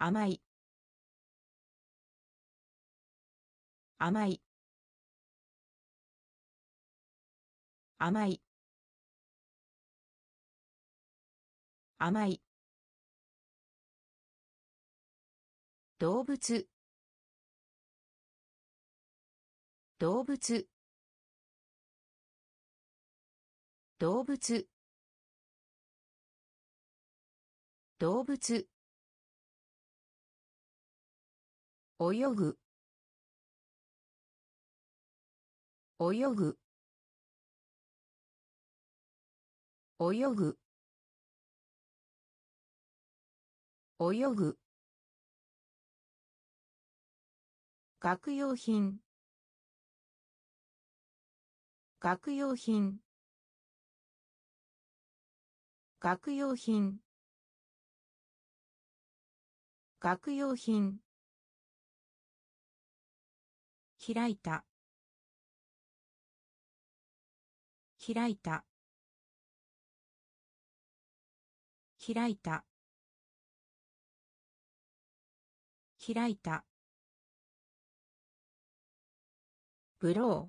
甘い甘い甘い甘い動物動物動物動物泳ぐ泳ぐ泳ぐ泳ぐ学用品学用品学用品学用品開いた開いた開いた開いたブロー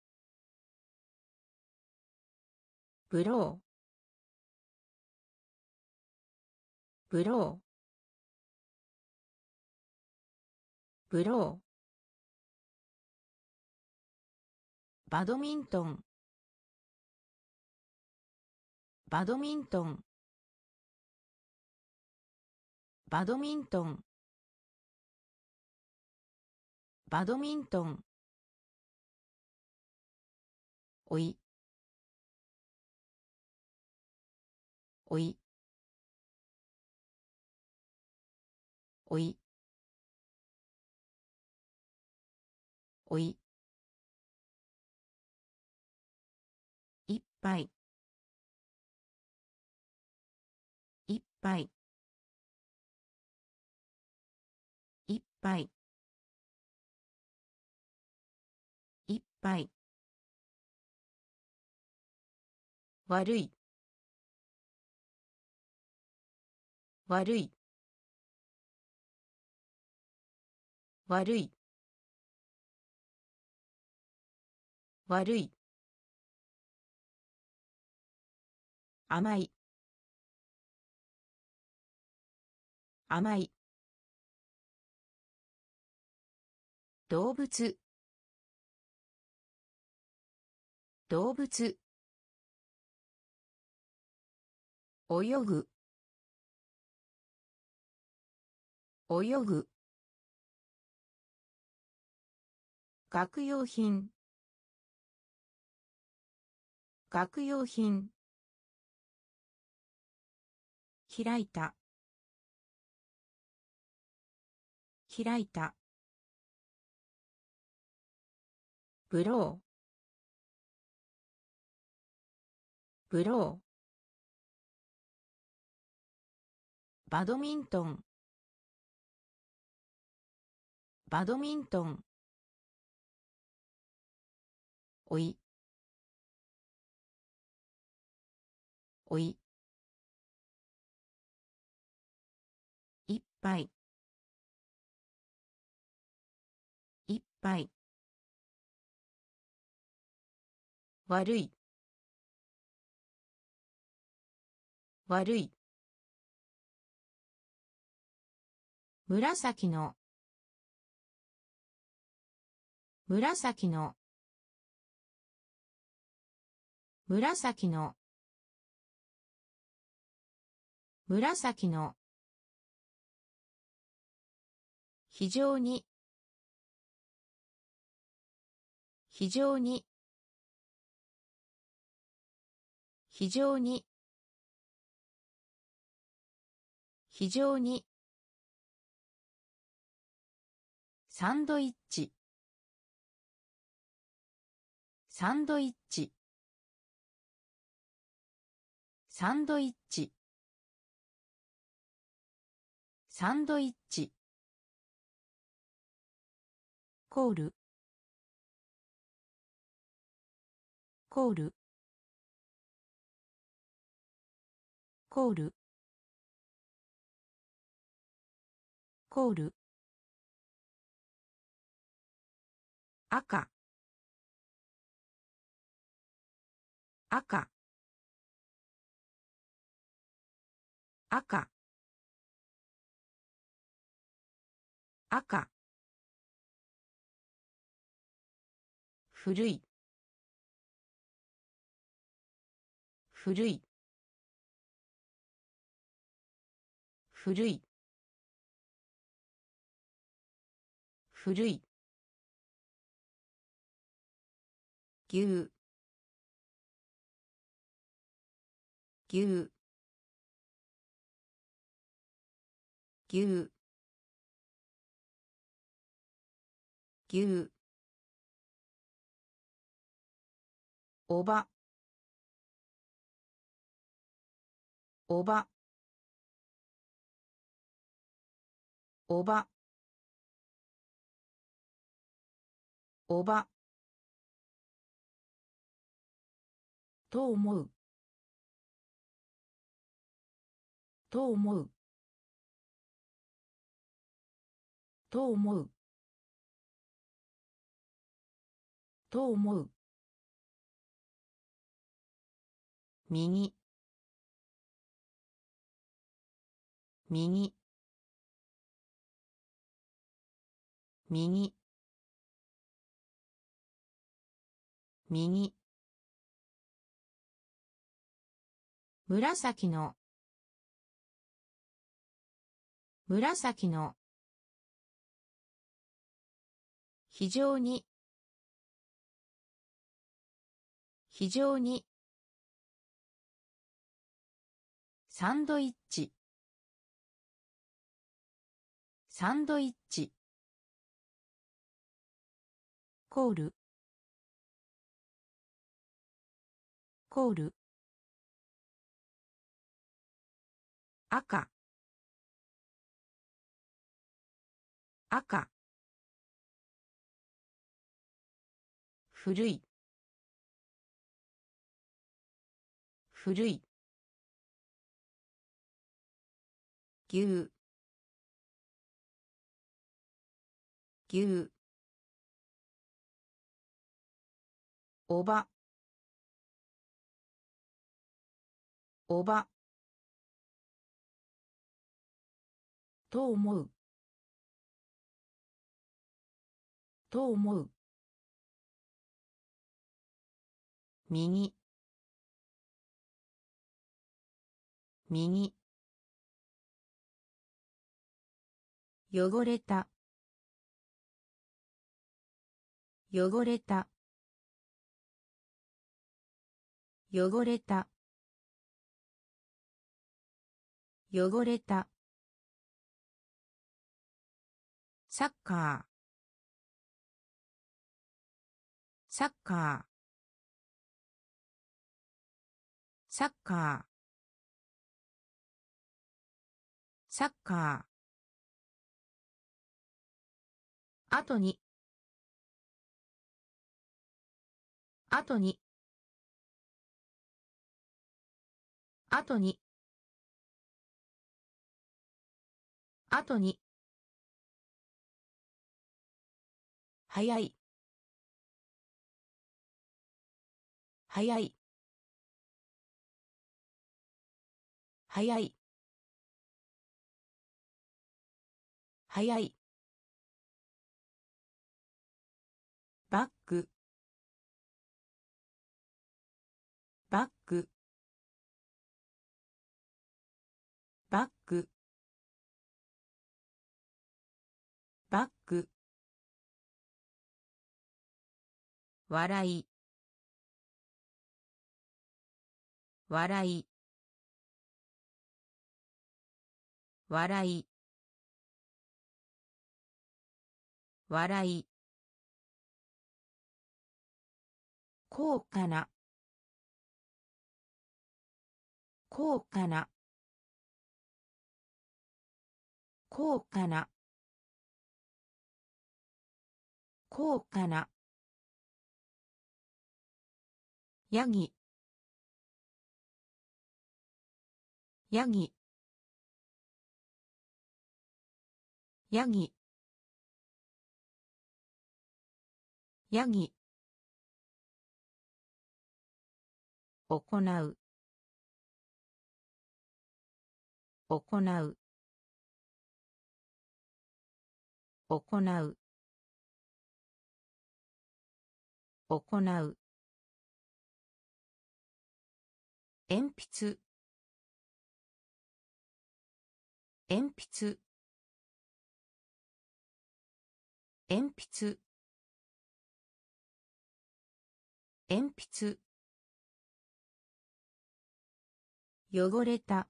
ブローブローブローバドミントンバドミントンバドミントンバドミントンおいおいおいおいいっぱいいっぱいいっぱいいっぱい悪い悪い悪い悪い甘い甘い動物動物泳ぐ泳ぐ学用品学用品開いた開いたブローブローバドミントンバドミントンおいおいいっぱいいっぱい悪い悪い紫の紫の紫の紫の非常に非常に非常に非常にサンドイッチサンドイッチサンドイッチサンドイッチコールコールコールコール赤赤赤赤古い古い古い古い牛牛牛牛おばおばおばおばと思うと思うと思うと思う右右右右紫の紫の非常に非常にサンドイッチサンドイッチコールコール赤赤古い古い牛牛おばおばと思うと思う右右汚れた汚れた汚れた汚れたサッカーサッカーサッカーサッカー後に後に後に後に早い早い早い早いバックバックバックバック笑い笑い笑い笑い高価な高価な高価な高価なヤギヤギヤギ、ヤギ、行う、行う、行う、行う、鉛筆、鉛筆、鉛筆、鉛筆、汚れた、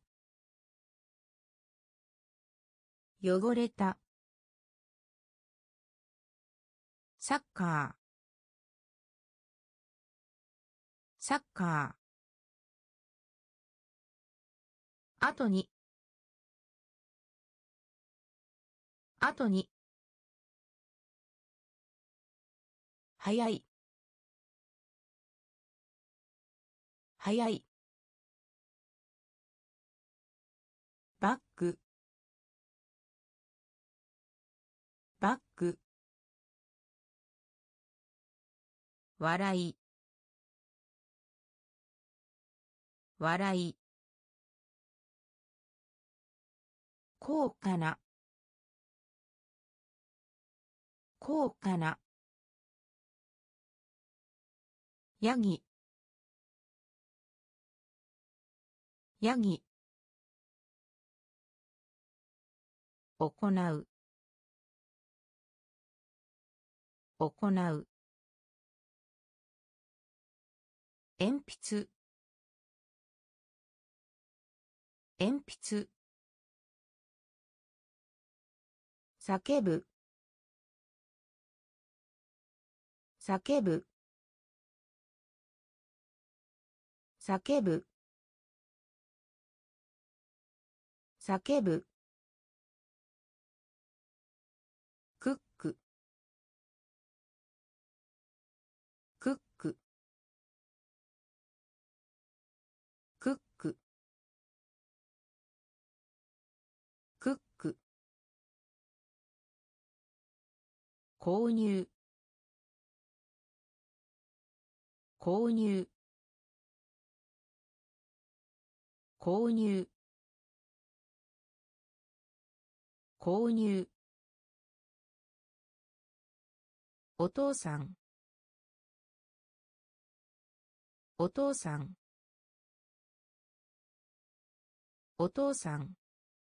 汚れた、サッカー、サッカー、後に、後に、早い、早い、バッグ、バッグ、笑い、笑い、高価な、高価な、ヤギ、ヤギ、行う、行う、鉛筆、鉛筆、叫ぶ、叫ぶ、叫ぶ、叫ぶ、クック、クック、クック、クック、購入、購入、購入、購入、お父さん、お父さん、お父さん、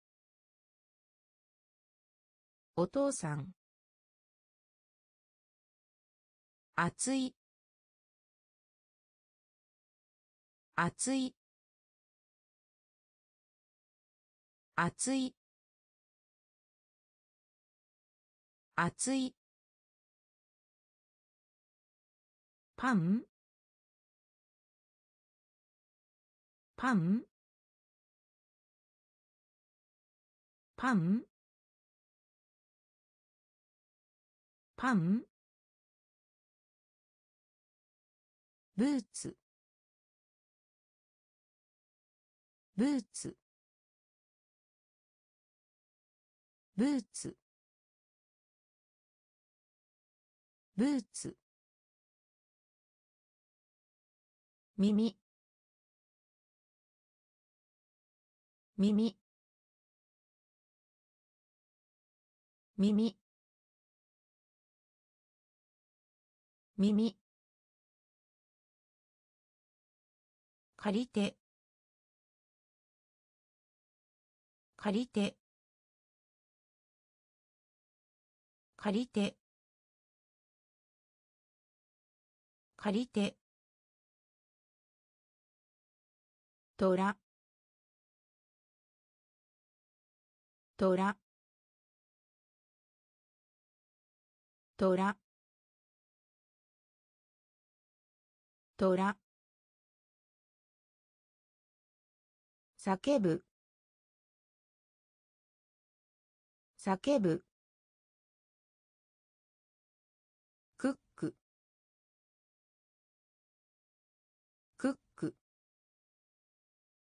お父さん、暑い、暑い、暑い、暑い、パン、パン、パン、パン、ブーツ、ブーツ、ブーツ、ブーツ、耳、耳、耳、耳、借りて、借りて、借りて、借りて、トラ、トラ、トラ、トラ、叫ぶ、叫ぶ、クック、クック、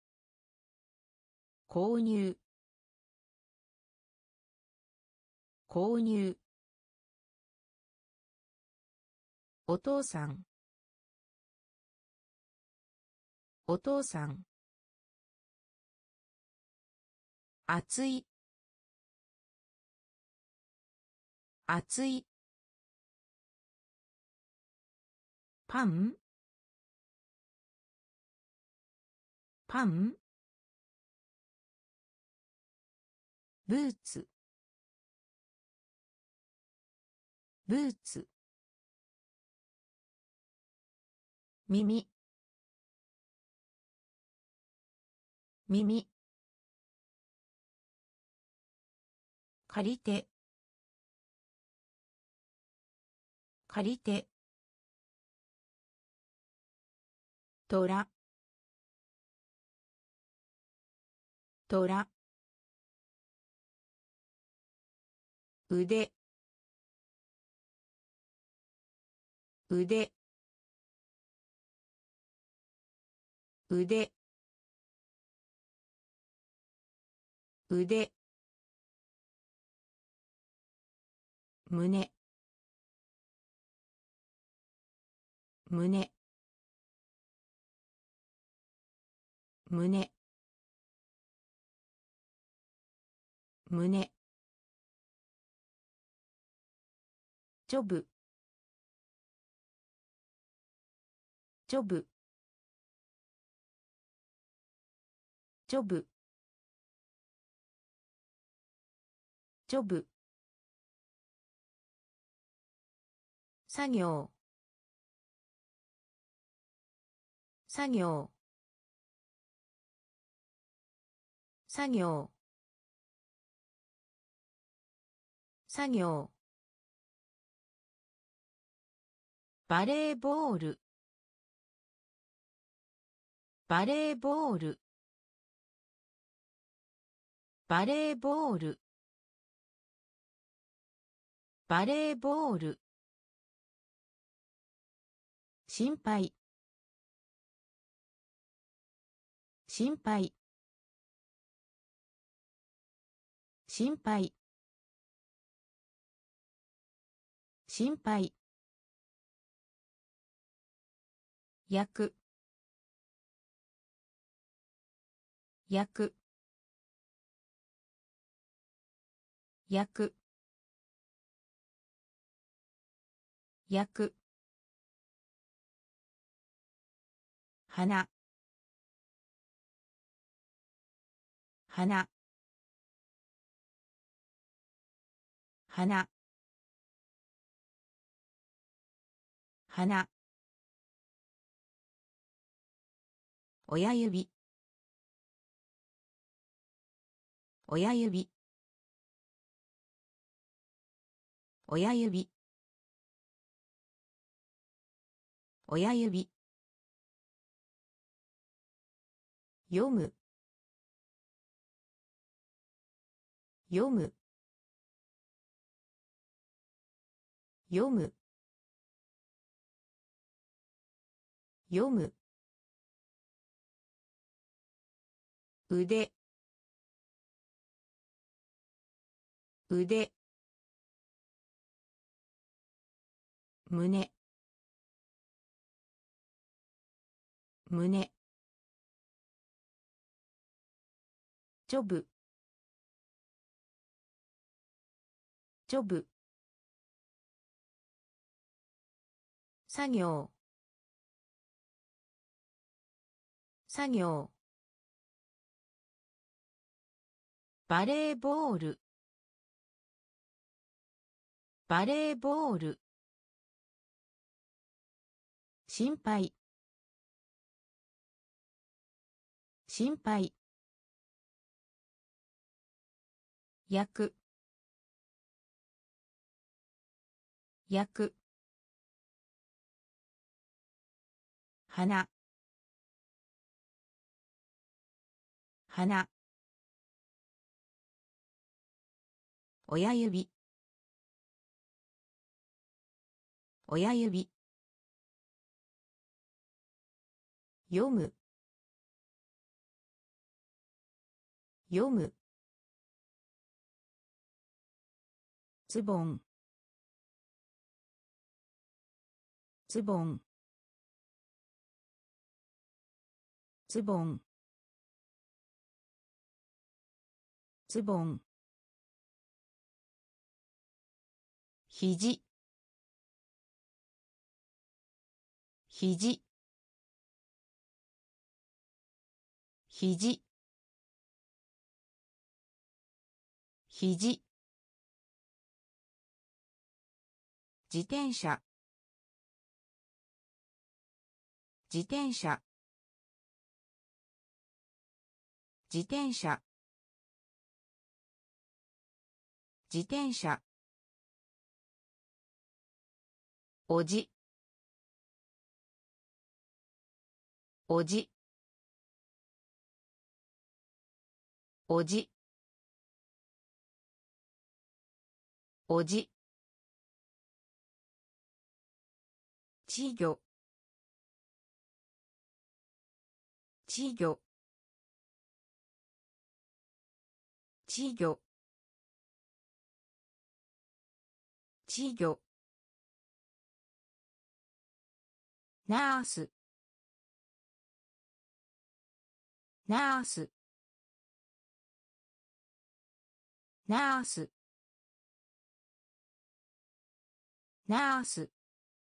購入、 購入、お父さん、お父さん、熱い、熱い、パン、パン、ブーツ、ブーツ、耳、耳、借りて、借りて、トラ、トラ、腕、腕、腕、腕、胸、胸、胸、胸、ジョブ、ジョブ、ジョブ、ジョブ、作業、作業、作業、作業、バレーボール、バレーボール、バレーボール、バレーボール、心配、心配、心配、心配、焼く、焼く、焼く、焼く、花、花、花、花、親指、親指、親指、親指、読む、読む、読む、読む、腕、腕、胸、胸、ジョブ、ジョブ、作業、作業、バレーボール、バレーボール、心配、心配、焼く、焼く、花、花、親指、親指、読む、読む、 ズボンズボンズボンズボン肘肘肘肘自転車自転車自転車自転車おじおじおじおじ稚魚稚魚稚魚稚魚ナースナースナースナース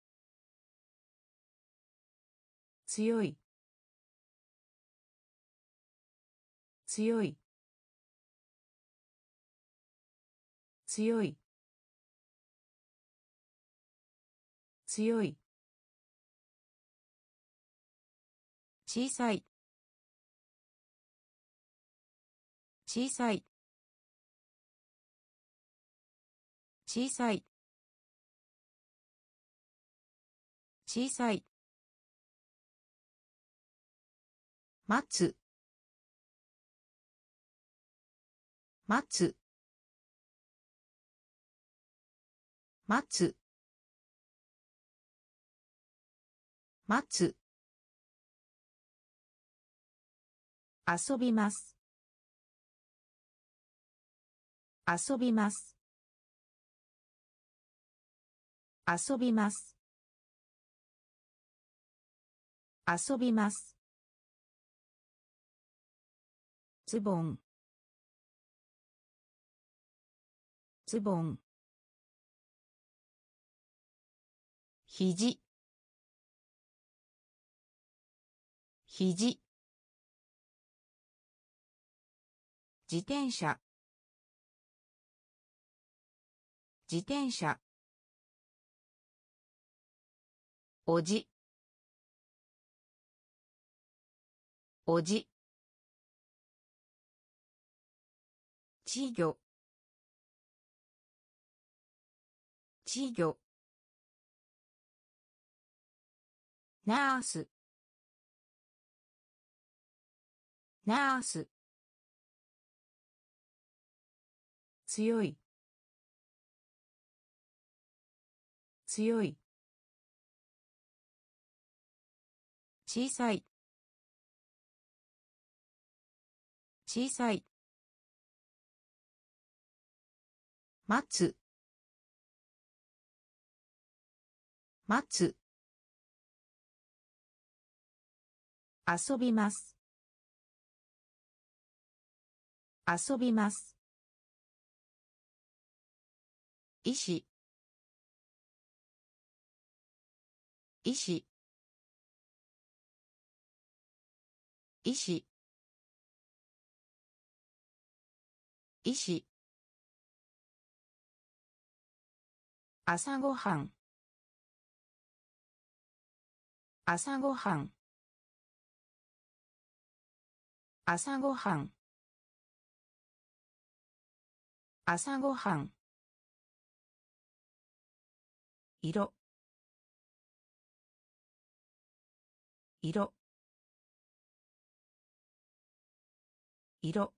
強い強い強い強い小さい小さい小さい小さい待つ待つ待つ待つ遊びます遊びます遊びます遊びますズボンズボン肘肘自転車自転車おじおじ稚魚稚魚ナースナース強い強い小さい小さい待つ待つ遊びます遊びます医師医師医師医師朝ごはん朝ごはん朝ごはん朝ごはん色色色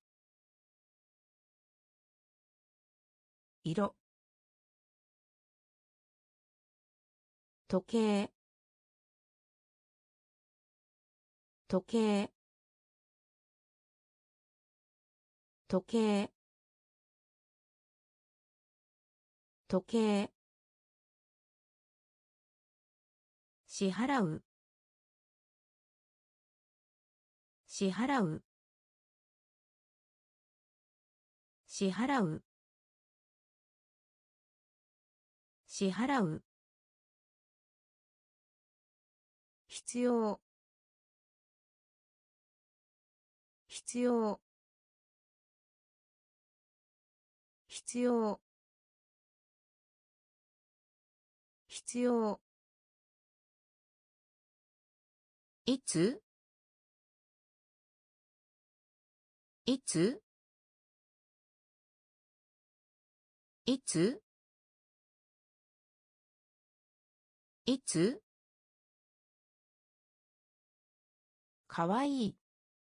色時計時計時計時計、支払う、支払う、支払う、支払う、必要、必要、必要、必要、いつ、いつ、いつ、いつ、かわいい、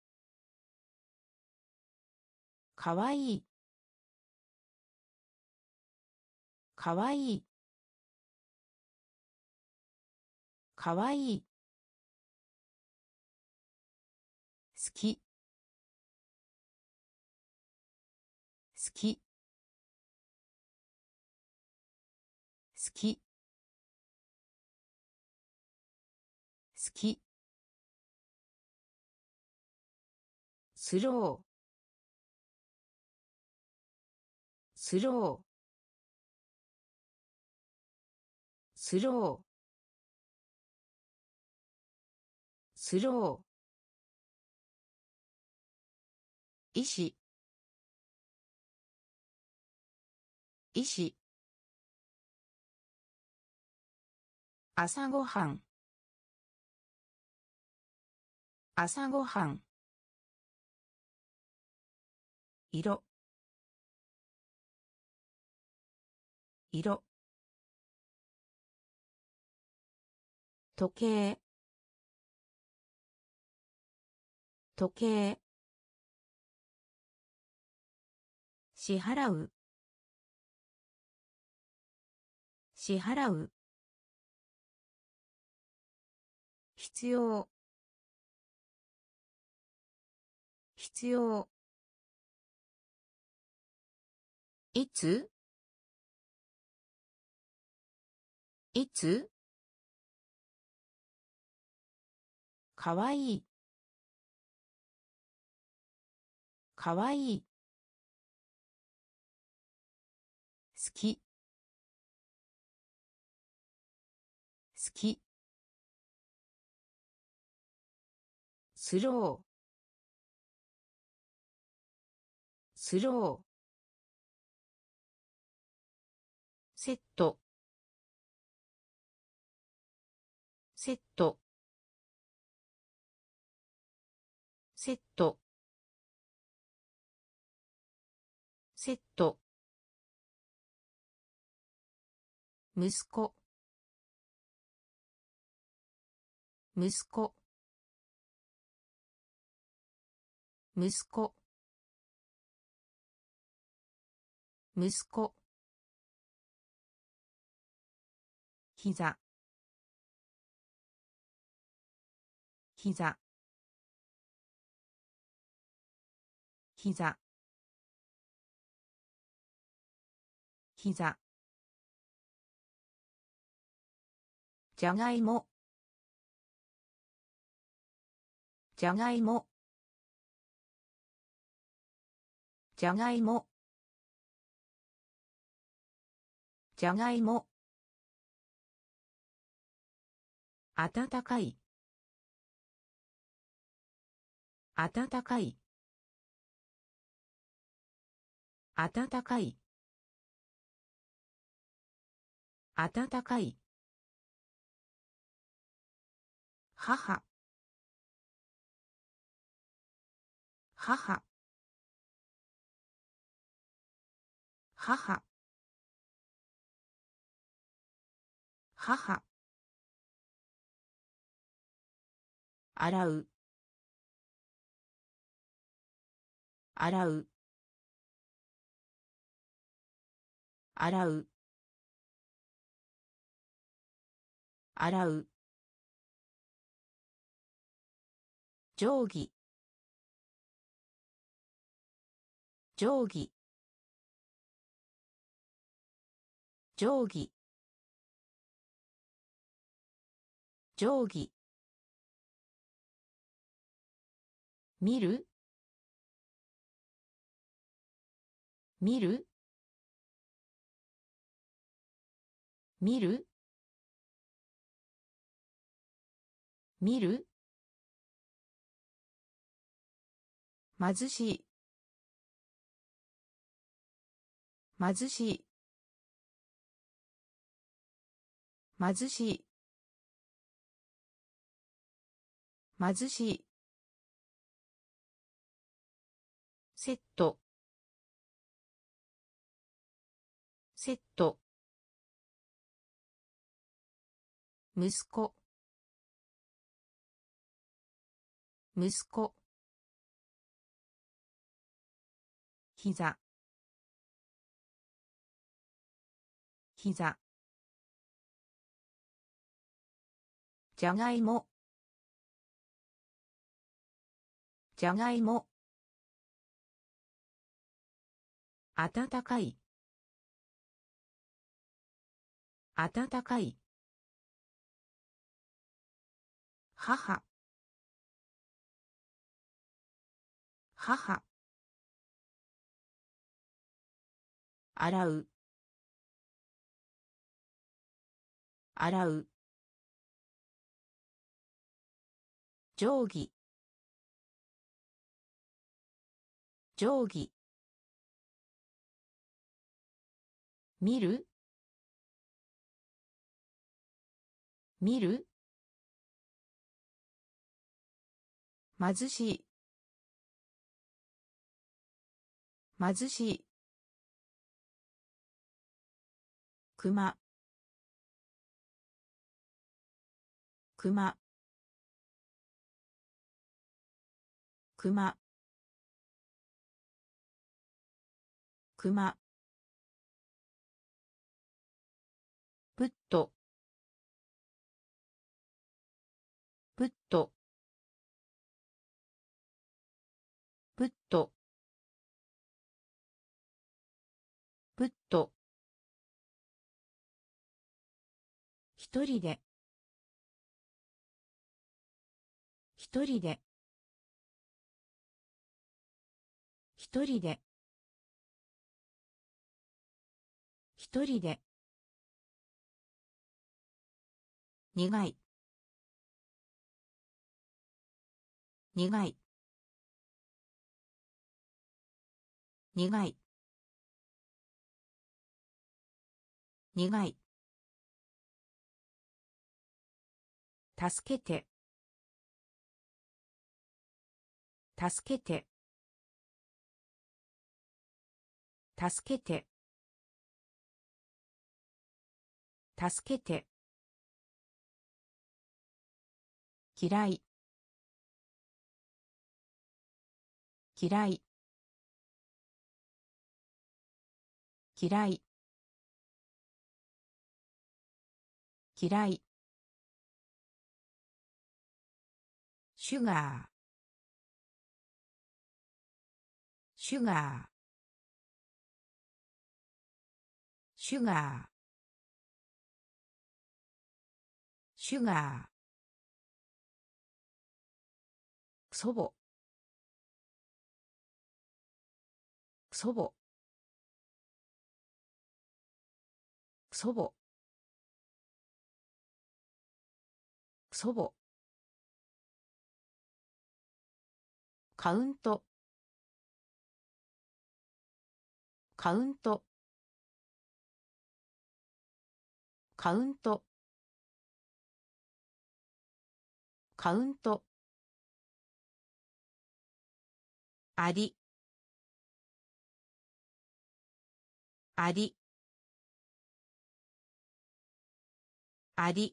かわいい、かわいい、かわいい、好き、好き、好き、好き、スロー、スロー、スロー、スロー、医師、医師、朝ごはん、朝ごはん、色、色、時計、時計、支払う、支払う、必要、必要、いつ、いつ、かわいい、かわいい、好き、好き、スロー、スロー、セット、セット、セット、セット、息子、息子、息子、息子、膝、膝、膝、膝、じゃがいも、じゃがいも、じゃがいも、じゃがいも、暖かい、暖かい、暖かい、暖かい、母、母、母、母、洗う、洗う、洗う、洗う、定規、定規、 定規定規見る見る見る見る貧しい貧しい貧しい貧しいセットセット息子息子膝膝じゃがいもじゃがいも温かい温かい母母洗う洗う定規定規見る見る貧しい貧しいクマクマクマクマプットプットプットプット一人で一人で一人で一人で苦い苦い苦い苦い助けて助けて助けて助けて嫌い嫌い嫌い嫌いシュガーシュガーシュガーシュガー祖母祖母祖母祖母カウントカウントカウントカウントありありあり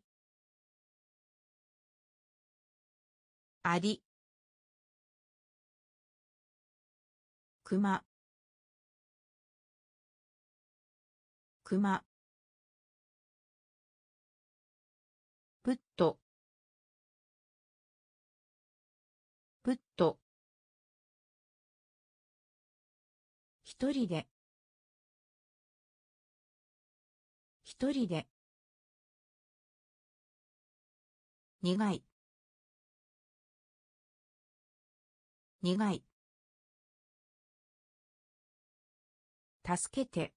ありクマクマプットプット一人で一人で苦い苦い助けて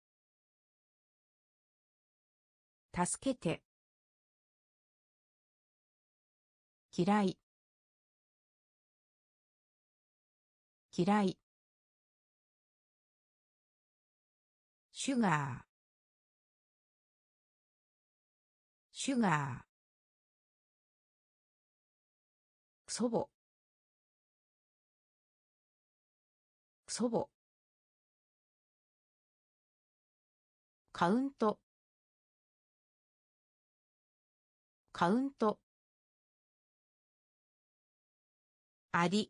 助けて嫌い嫌いシュガーシュガー祖母祖母カウントカウントあり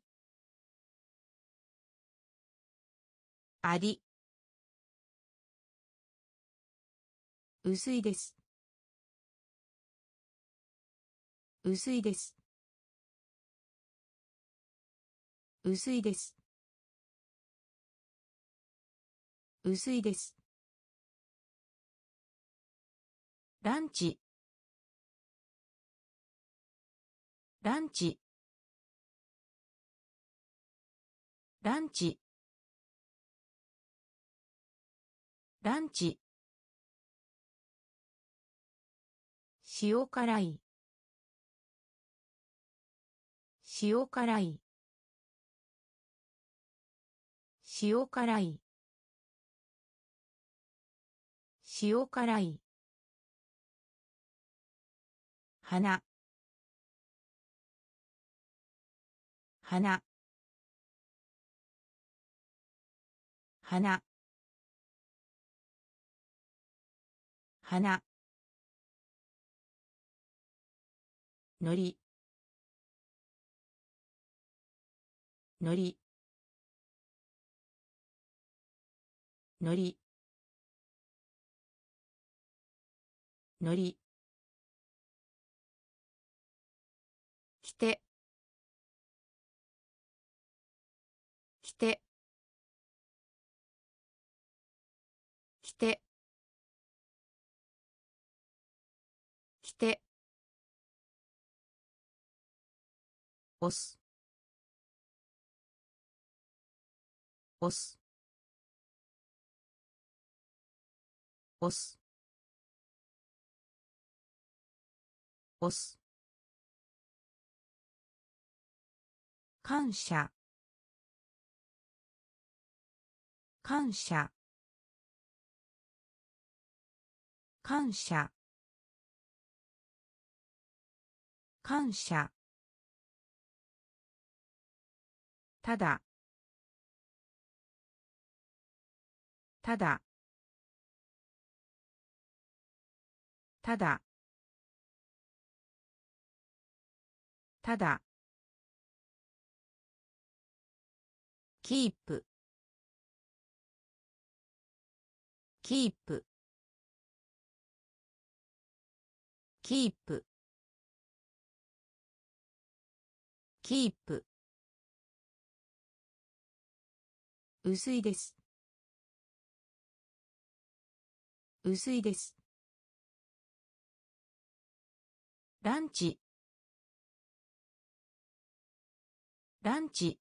あり薄いです薄いです薄いです薄いですランチランチランチランチ塩辛い塩辛い塩辛い塩辛い花花花花のりのりのりのりきてきてきてきて押す押す押す押す感謝感謝感謝感謝ただただただただキープキープキープキープ薄いです薄いですランチランチ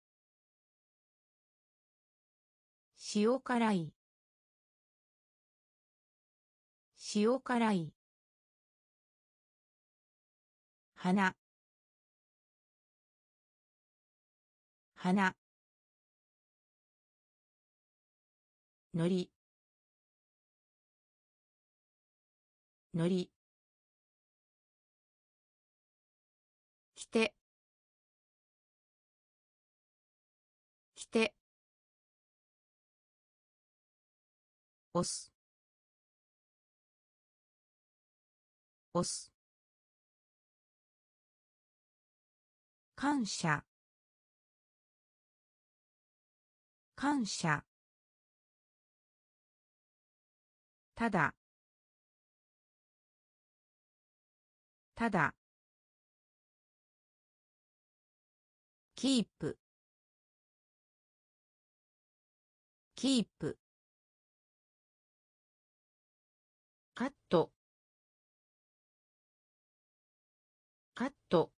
塩辛い塩辛い花花のりのりきてきて押す押す感謝感謝ただただキープキープカットカット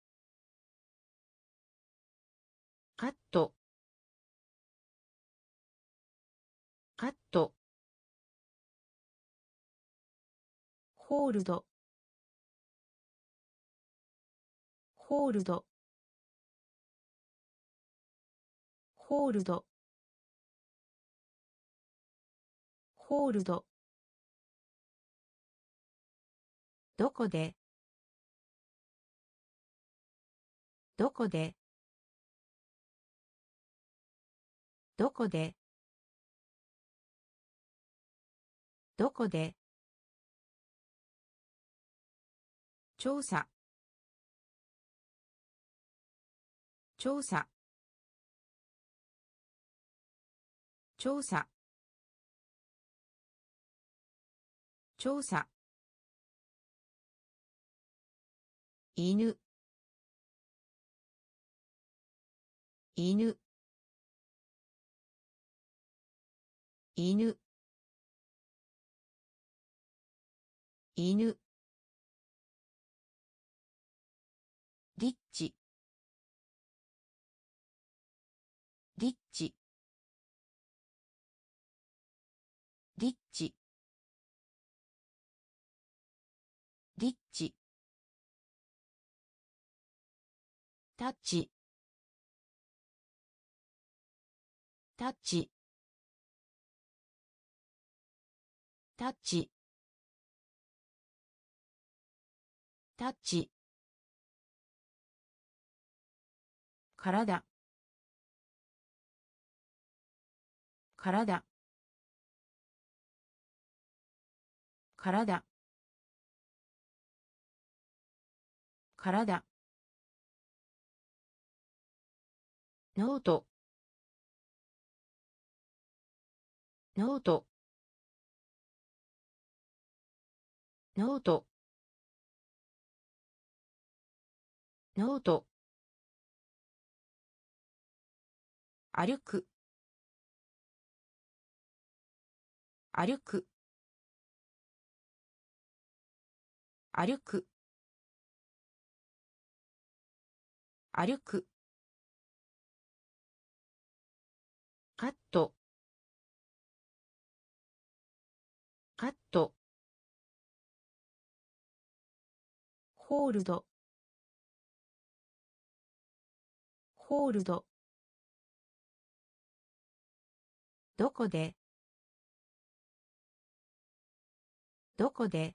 カットカットホールドホールドホールドホールドどこでどこでどこでどこで調査調査調査調査犬犬犬犬リッチリッチリッチリッチタッチタッチタッチタッチ体体体体ノートノートノートノート歩く歩く歩く歩くカットカットホールドホールドどこでどこで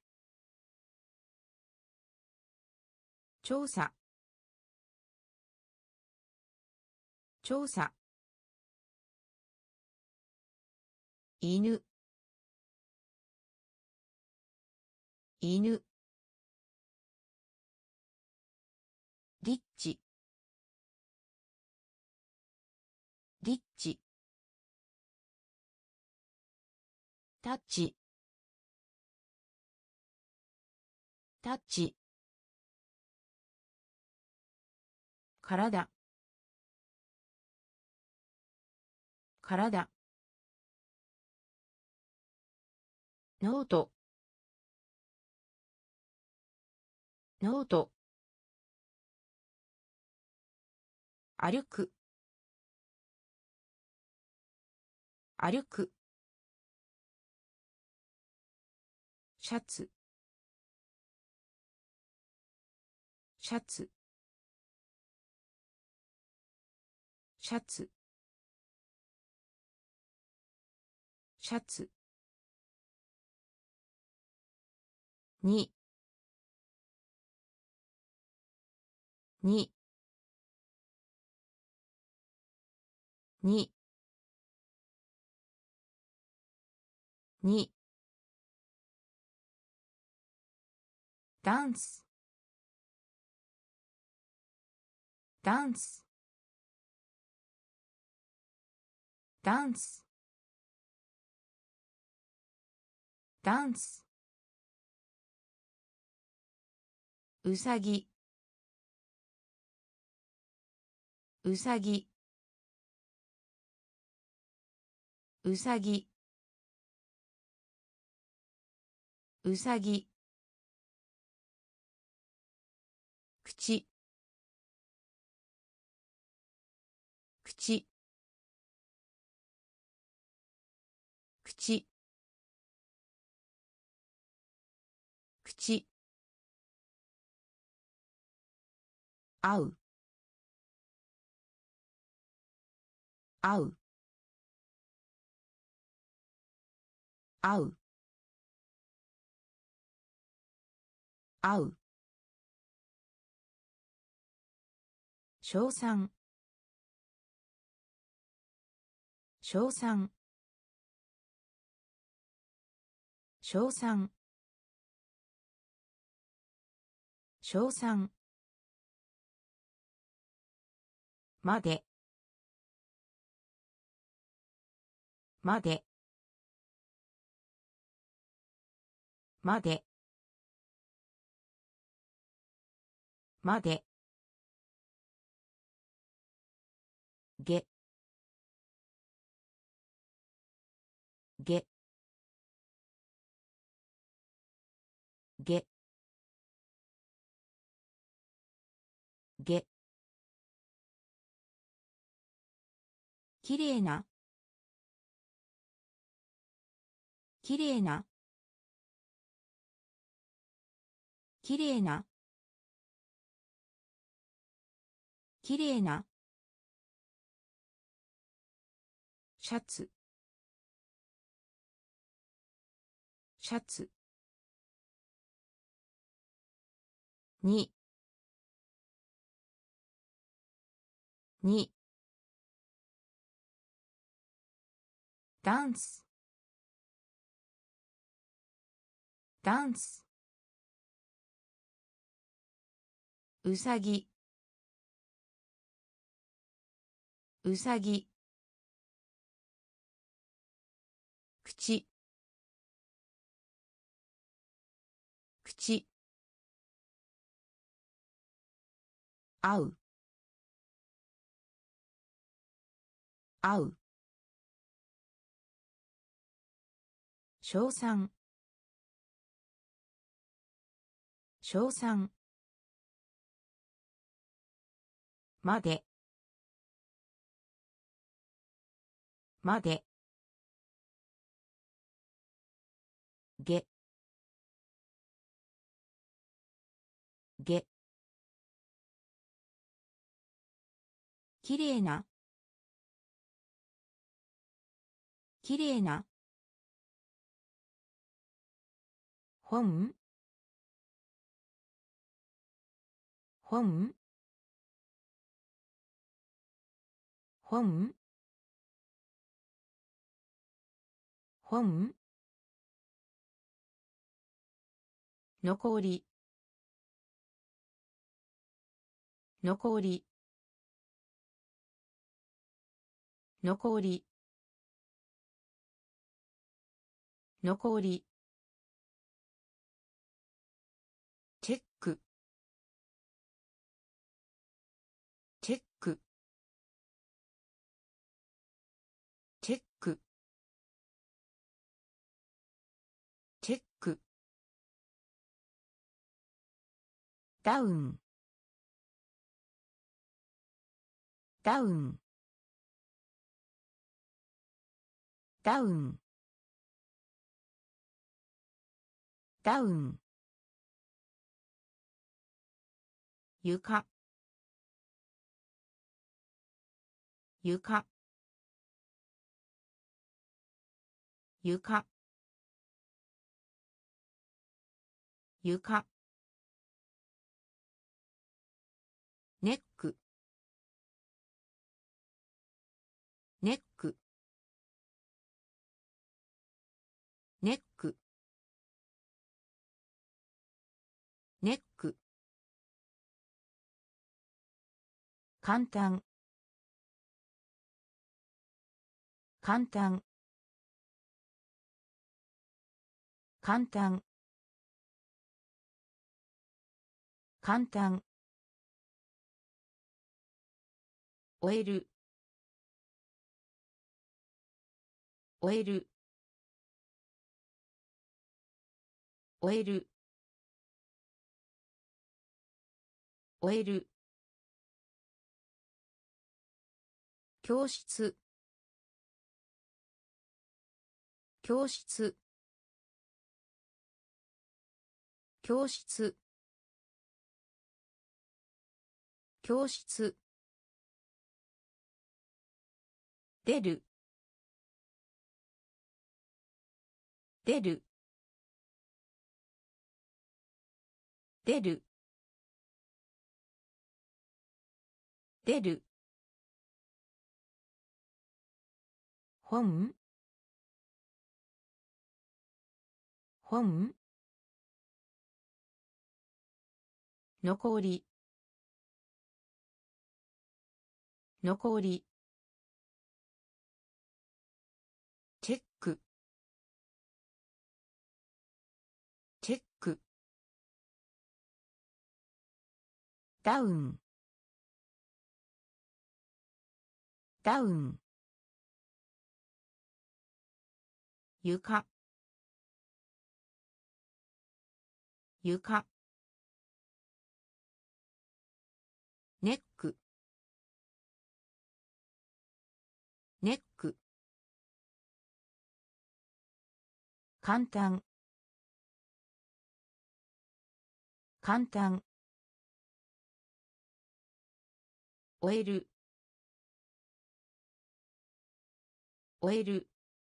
調査調査犬犬リッチリッチタッチタッチ体体ノートノート歩く歩くシャツシャツシャツシャツににににダンスダンスダンスダンスうさぎうさぎうさぎうさぎ、口、口、口、口、合う、合う、合う、合う、称賛、称賛、称賛、称賛、まで、まで、まで、まで、げ、げ、げ、げ、きれいな、きれいな、きれいな、きれいな、シャツ、シャツ、に、に、ダンス、ダンス、うさぎ、うさぎ、口、口、合う、合う、称賛、称賛、まで、まで、げ、げ、きれいな、きれいな、本、本、本、本、残り、残り、残り、残り、チェック、チェック、チェック、チェック、ダウン、ダウン、ダウン、ダウン、床、床、床、床、ネック、ネック、ネック、ネック、簡単、簡単、簡単、簡単、終える、終える、 終える終える教室教室教室教室出る出る出る出る本本残り残りチェックチェックダウンダウン床床ネックネック簡単簡単終える終える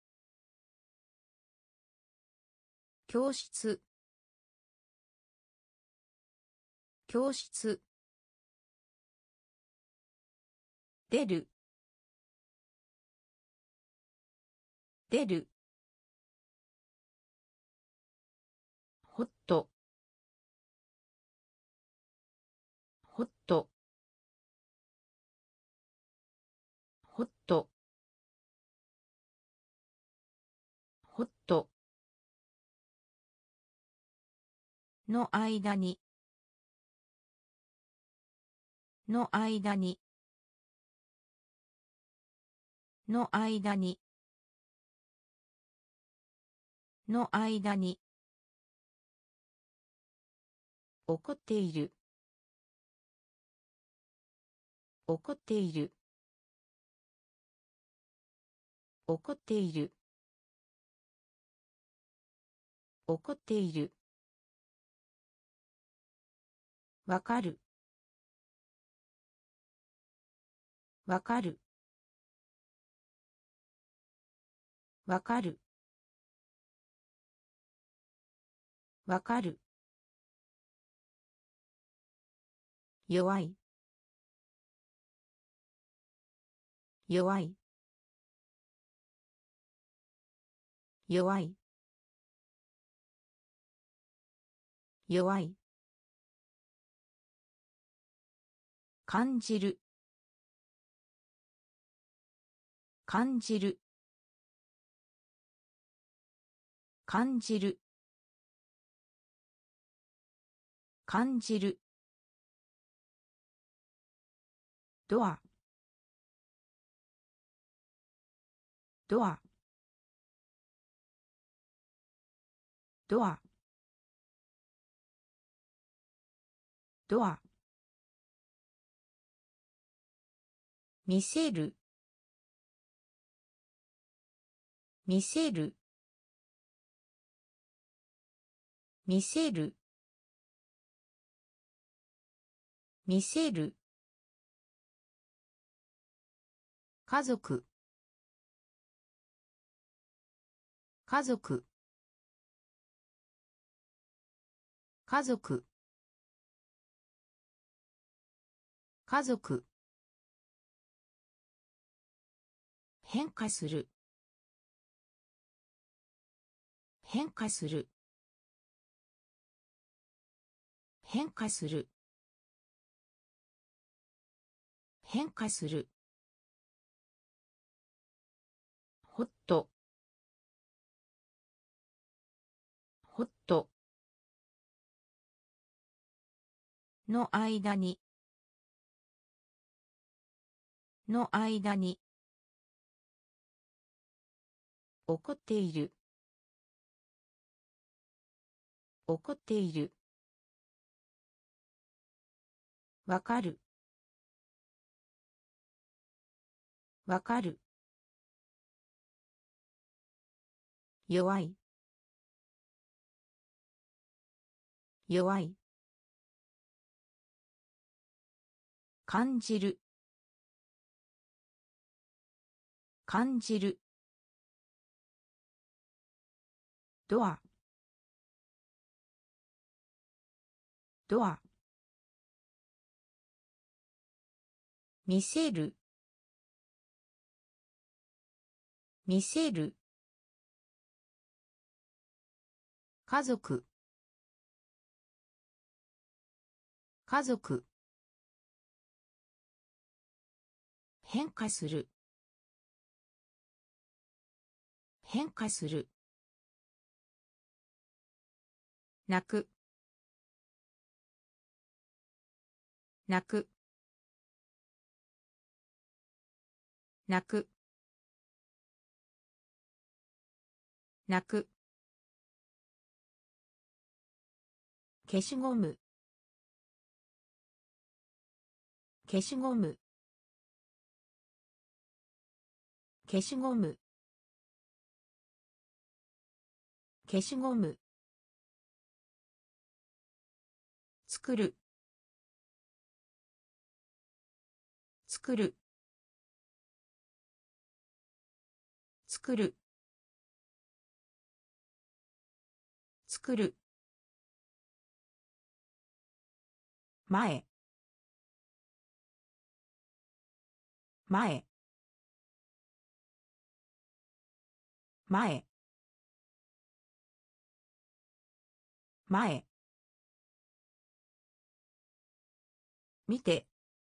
教室教室出る出るホットホットホットホットの間にの間にの間にの間に怒っている怒っている怒っている怒っているわかるわかるわかるわかる弱い弱い弱い弱い感じる感じる感じる感じるドアドアドアドア見せる見せる見せる見せる家族家族家族家族変化する変化する変化する変化するホットホットの間にの間に怒っている怒っている。わかる。わかる。弱い。弱い。感じる。感じる。ドア。ドア。見せる。見せる。家族。家族。変化する。変化する。泣く。泣く。泣く。泣く。消しゴム。消しゴム。消しゴム。消しゴム。作る。作る。作る。作る。前。前。前。前。見て。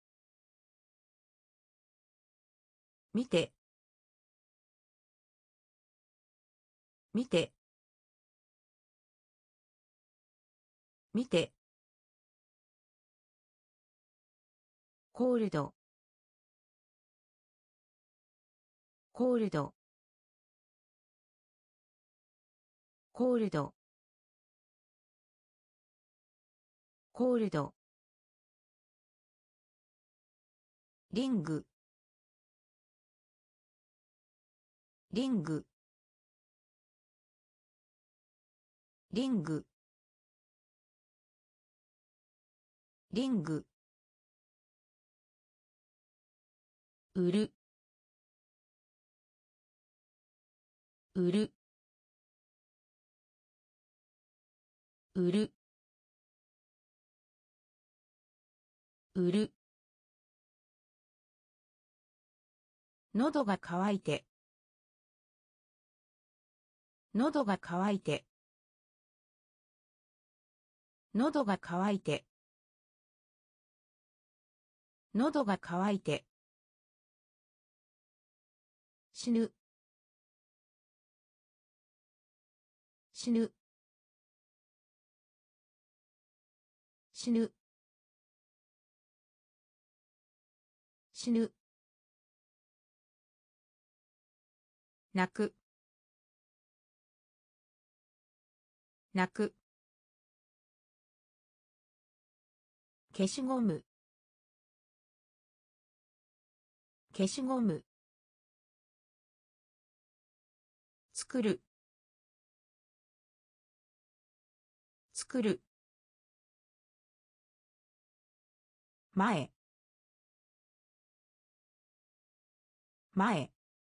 見て。見て。見て。コールド。コールド。コールド。コールド。リング。リング。リング。リング。売る。売る。売る。売る。喉が渇いて。喉が渇いて。喉が渇いて。喉が渇いて。死ぬ。死ぬ。死ぬ。死ぬ。泣く。泣く。消しゴム。消しゴム。作る。作る。前。前。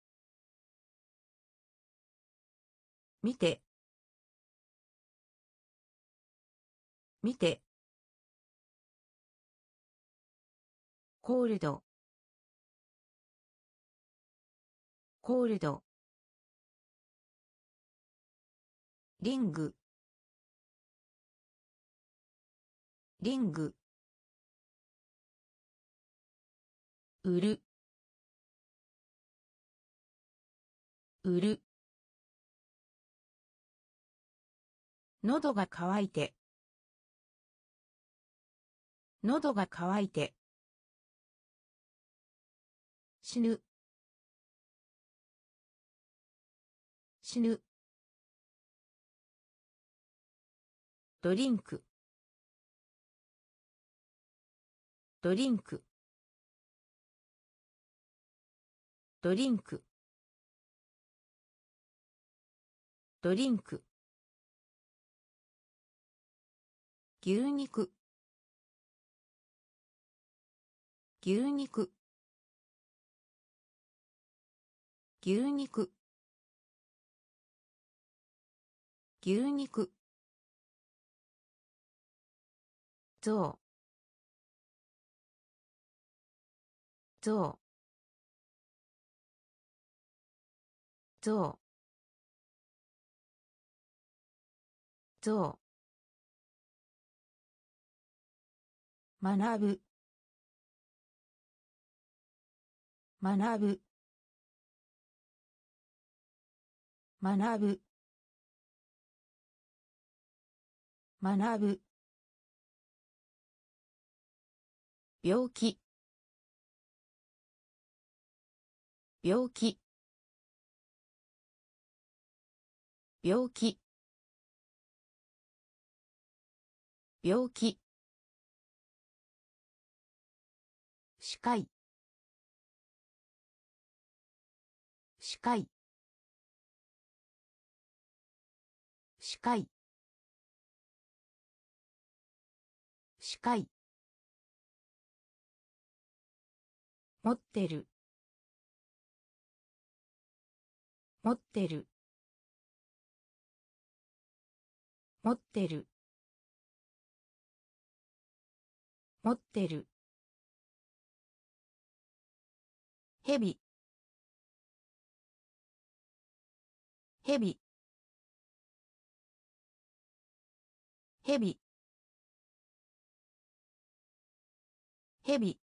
見て。見て。コールド。コールド。リング。リング。売る。売る。喉が渇いて。喉が渇いて。死ぬ。死ぬ。 ドリンクドリンクドリンクドリンク牛肉牛肉牛肉牛肉象象象象学ぶ学ぶ学ぶ学ぶ病気病気病気病気視界視界視界視界持ってる持ってる持ってる持ってるヘビヘビヘビヘビ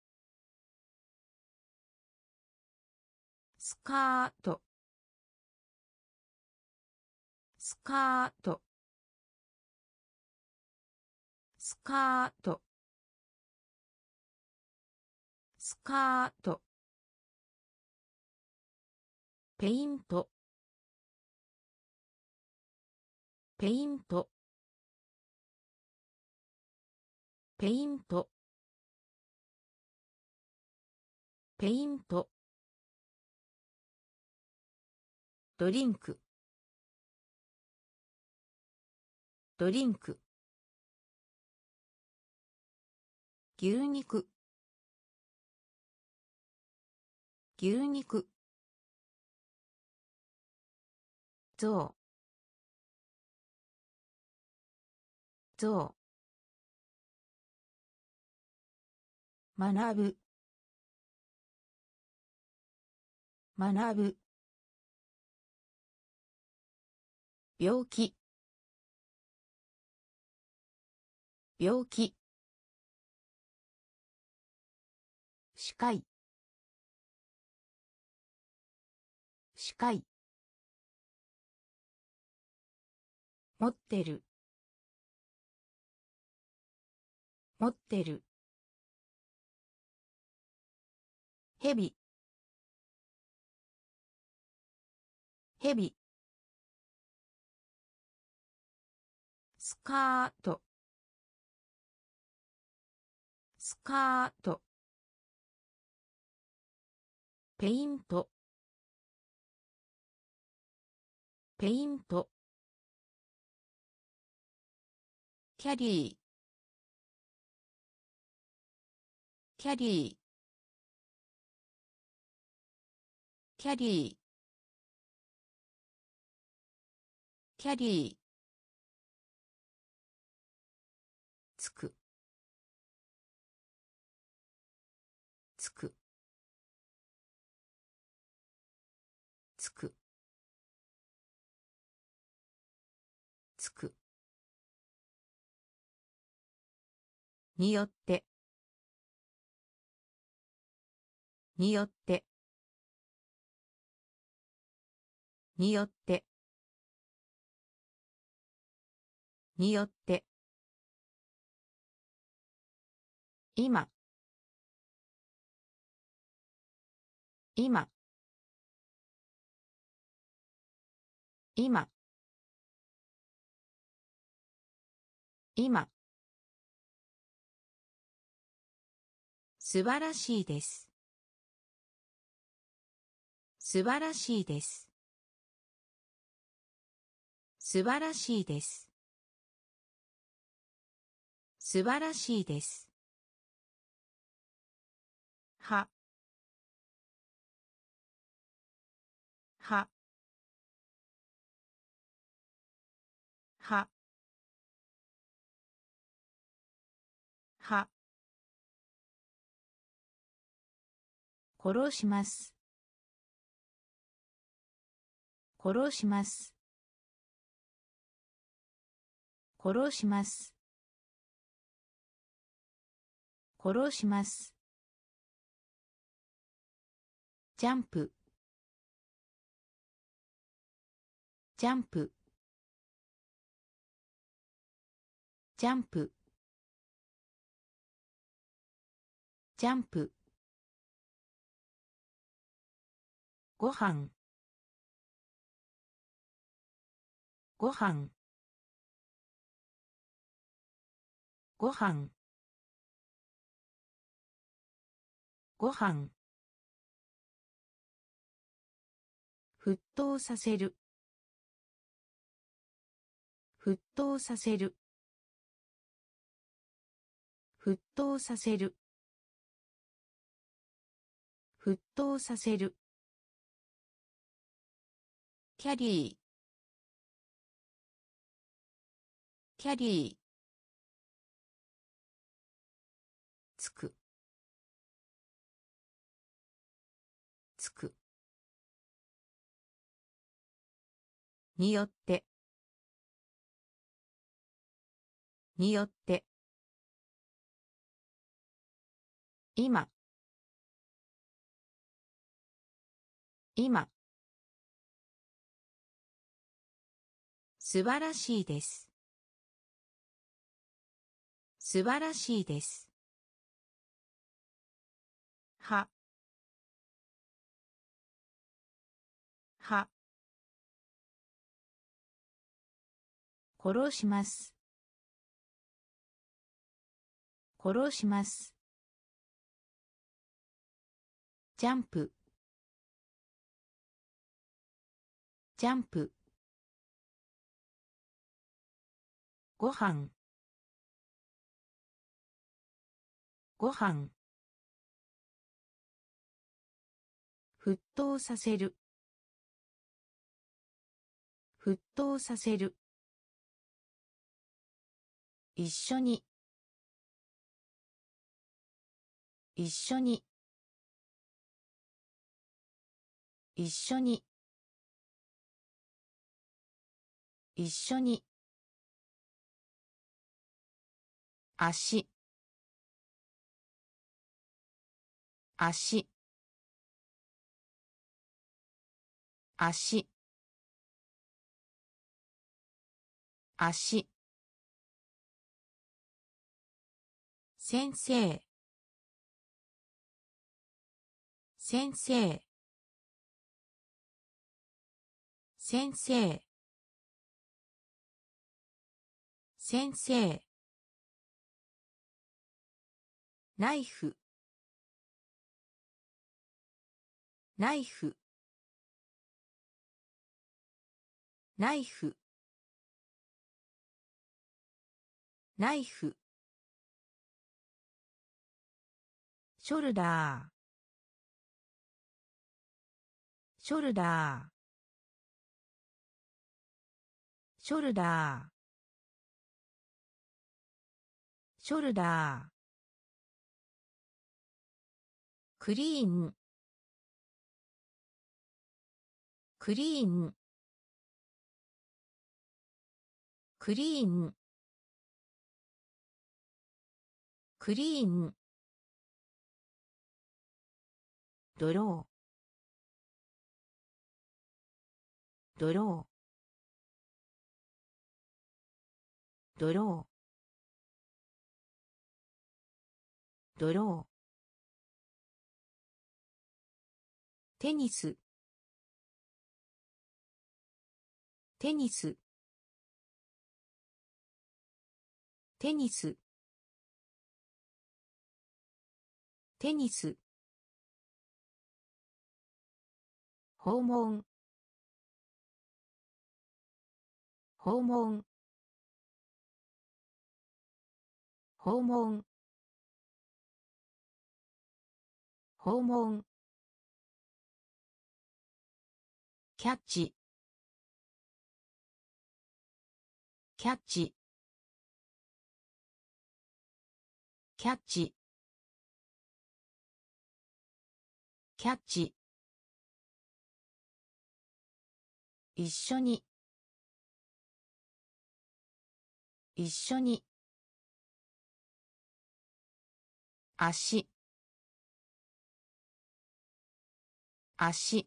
スカートスカートスカートスカートペイントペイントペイントペイントドリンクドリンク牛肉牛肉象象学ぶ学ぶ病気病気視界視界持ってる持ってるヘビヘビスカートスカートペイントペイントキャリーキャリーキャリーキャリーつくつくつくつくによってによってによってによって今今今今。素晴らしいです。素晴らしいです。素晴らしいです。素晴らしいです。は、は、は、は、殺します。殺します。殺します。殺します。ジャンプ。ジャンプ。ジャンプ。ジャンプ。ご飯。ご飯。ご飯。ご飯。沸騰させる。沸騰させる。沸騰させる。沸騰させる。キャリー。キャリー。つく。つく。によって。によって。今。今。素晴らしいです。素晴らしいです。は、は、殺します。殺します。ジャンプ。ジャンプ。ご飯。ご飯。沸騰させる。沸騰させる。一緒に。一緒に。一緒に。一緒に。足。足。足。足。先生。先生。先生。先生。ナイフ。ナイフ。ナイフ。ナイフ。ショルダー。ショルダー。ショルダー。ショルダー。クリーン。クリーン。クリーン。クリーン。ドロー。ドロー。ドロー。ドロー。テニス。テニス。 テニステニス訪問訪問訪問訪問キャッチキャッチキャッチキャッチ一緒に一緒に足足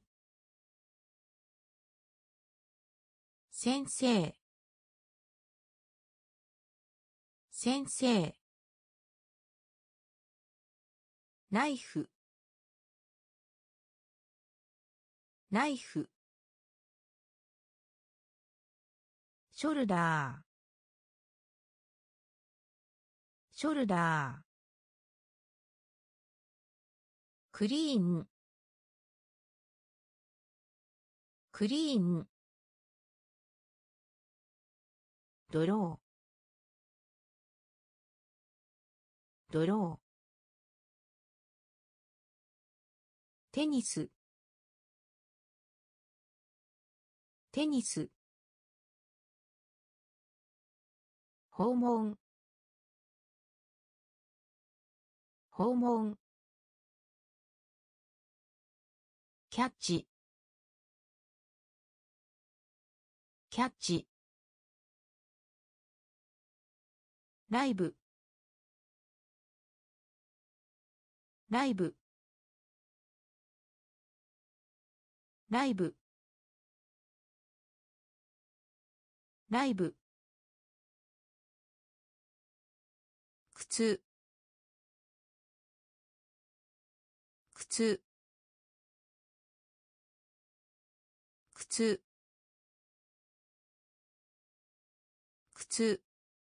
先生先生ナイフナイフショルダーショルダークリーンクリーンドロードローテニステニス訪問訪問キャッチキャッチライブライブライブライブ靴靴靴靴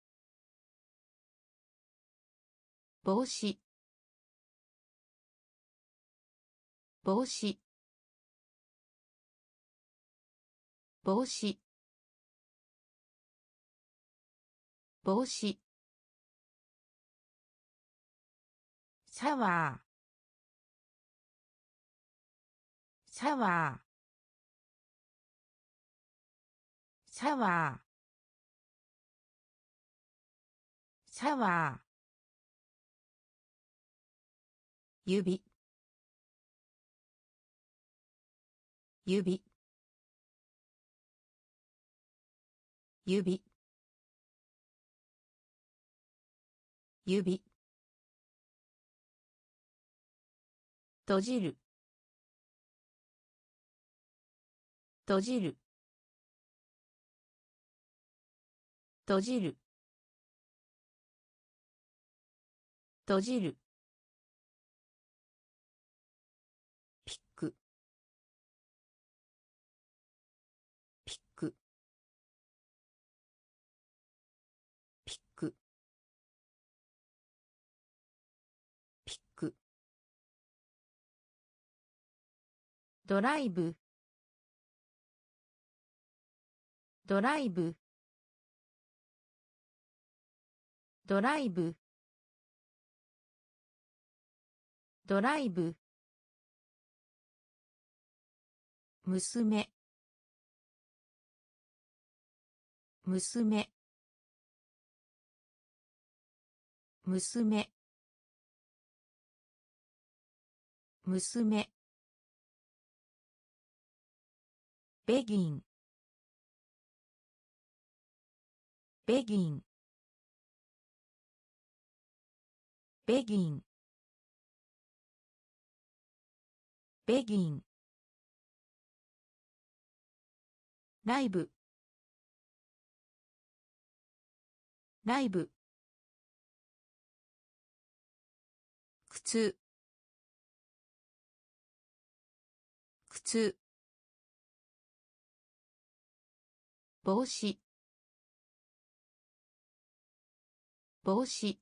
帽子帽子帽子帽子シャワーシャワーシャワーシャワー指指指指閉じる閉じる閉じる閉じるピックピックピックピックドライブドライブドライブドライブ娘娘娘娘ベギンベギンベギンベギンライブライブ靴靴帽子帽子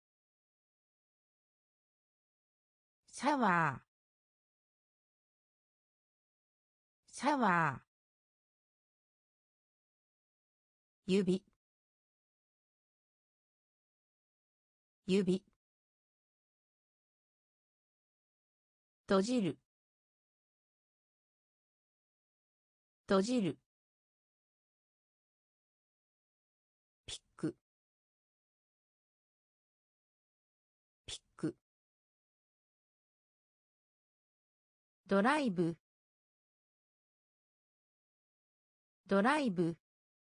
シャワーシャワー指指閉じる閉じるピックピックドライブドライブ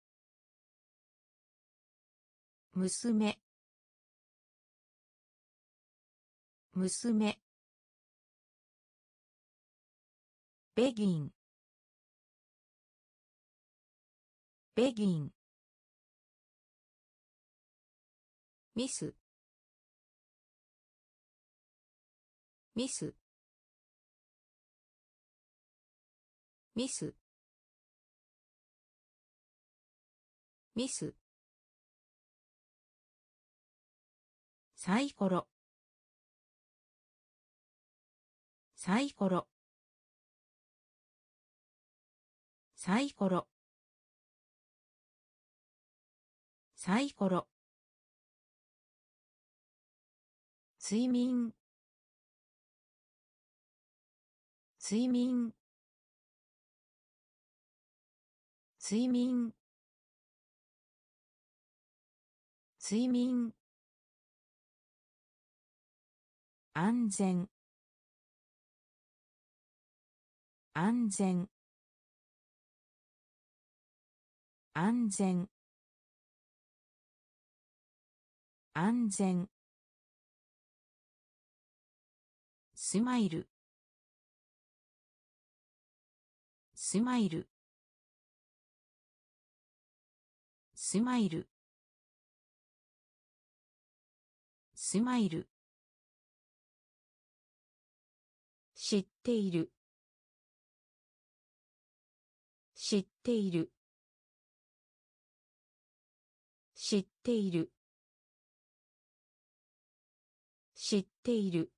娘娘ベギンベギンミスミスミスミスサイコロサイコロサイコロサイコロ睡眠睡眠睡眠睡眠安全安全安全安全スマイルスマイルスマイルスマイル知っている知っている知っている知っている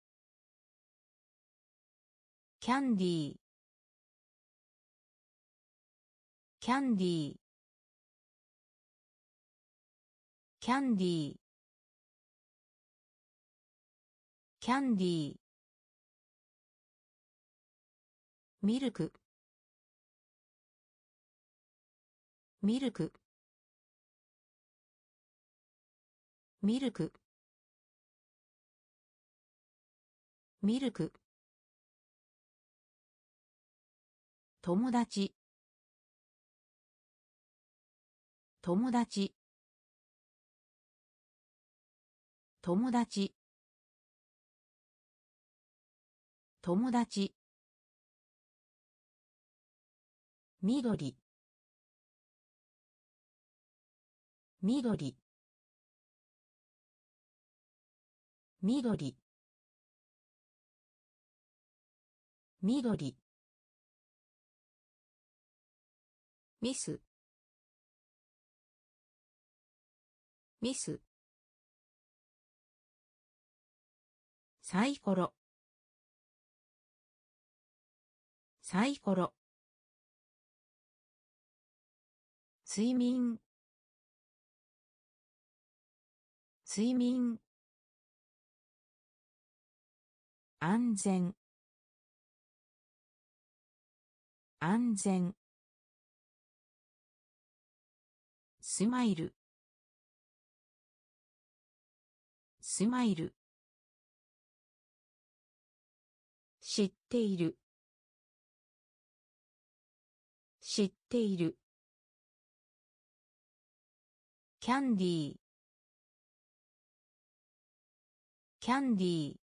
キャンディーキャンディーキャンディーキャンディーミルクミルクミルクミルク友達友達友達友達緑緑緑緑ミスミスサイコロサイコロ睡眠睡眠安全安全スマイルスマイル知っている知っているキャンディーキャンディー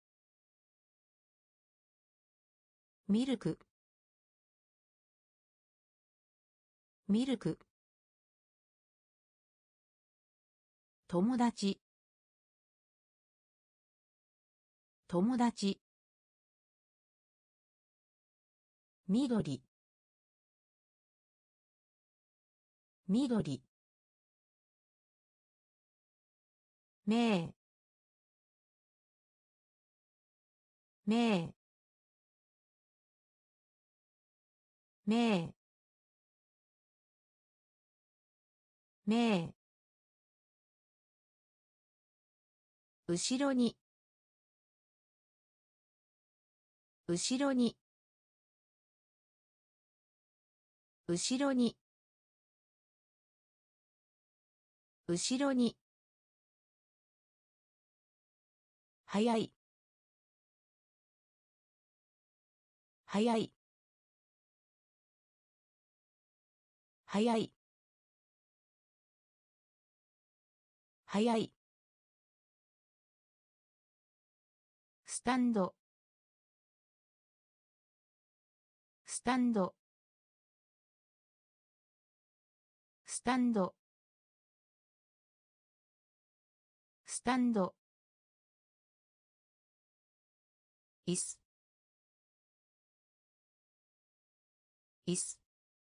ミルクミルク友達友達緑緑名名名名後ろに後ろに後ろに後ろに早い早い早い早いスタンドスタンドスタンドスタンド椅子椅子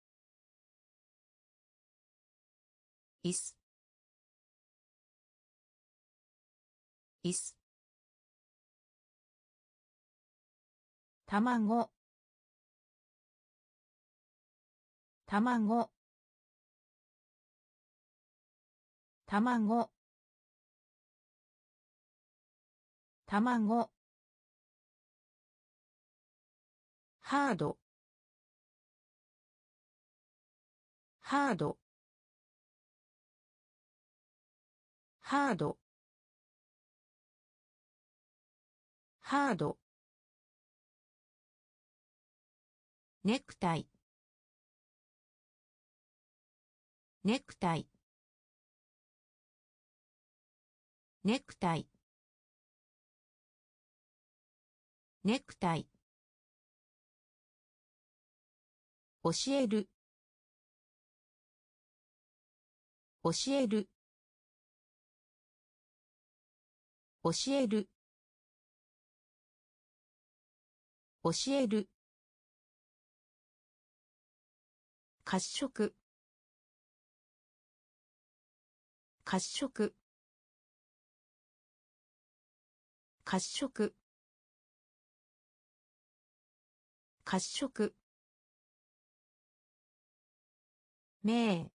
椅子椅子卵卵卵卵ハードハードハードハードネクタイネクタイネクタイネクタイ教える教える教える教える褐色褐色褐色褐色名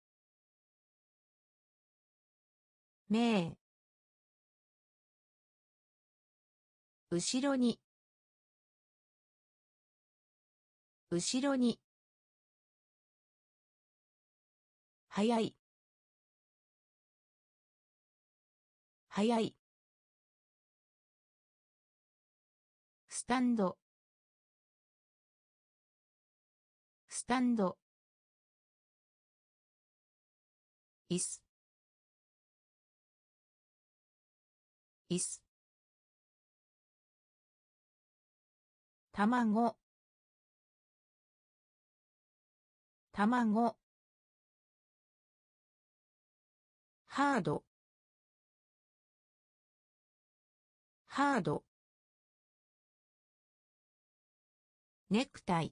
名後ろに後ろに早い早いスタンドスタンド椅子椅子卵卵ハードハードネクタイ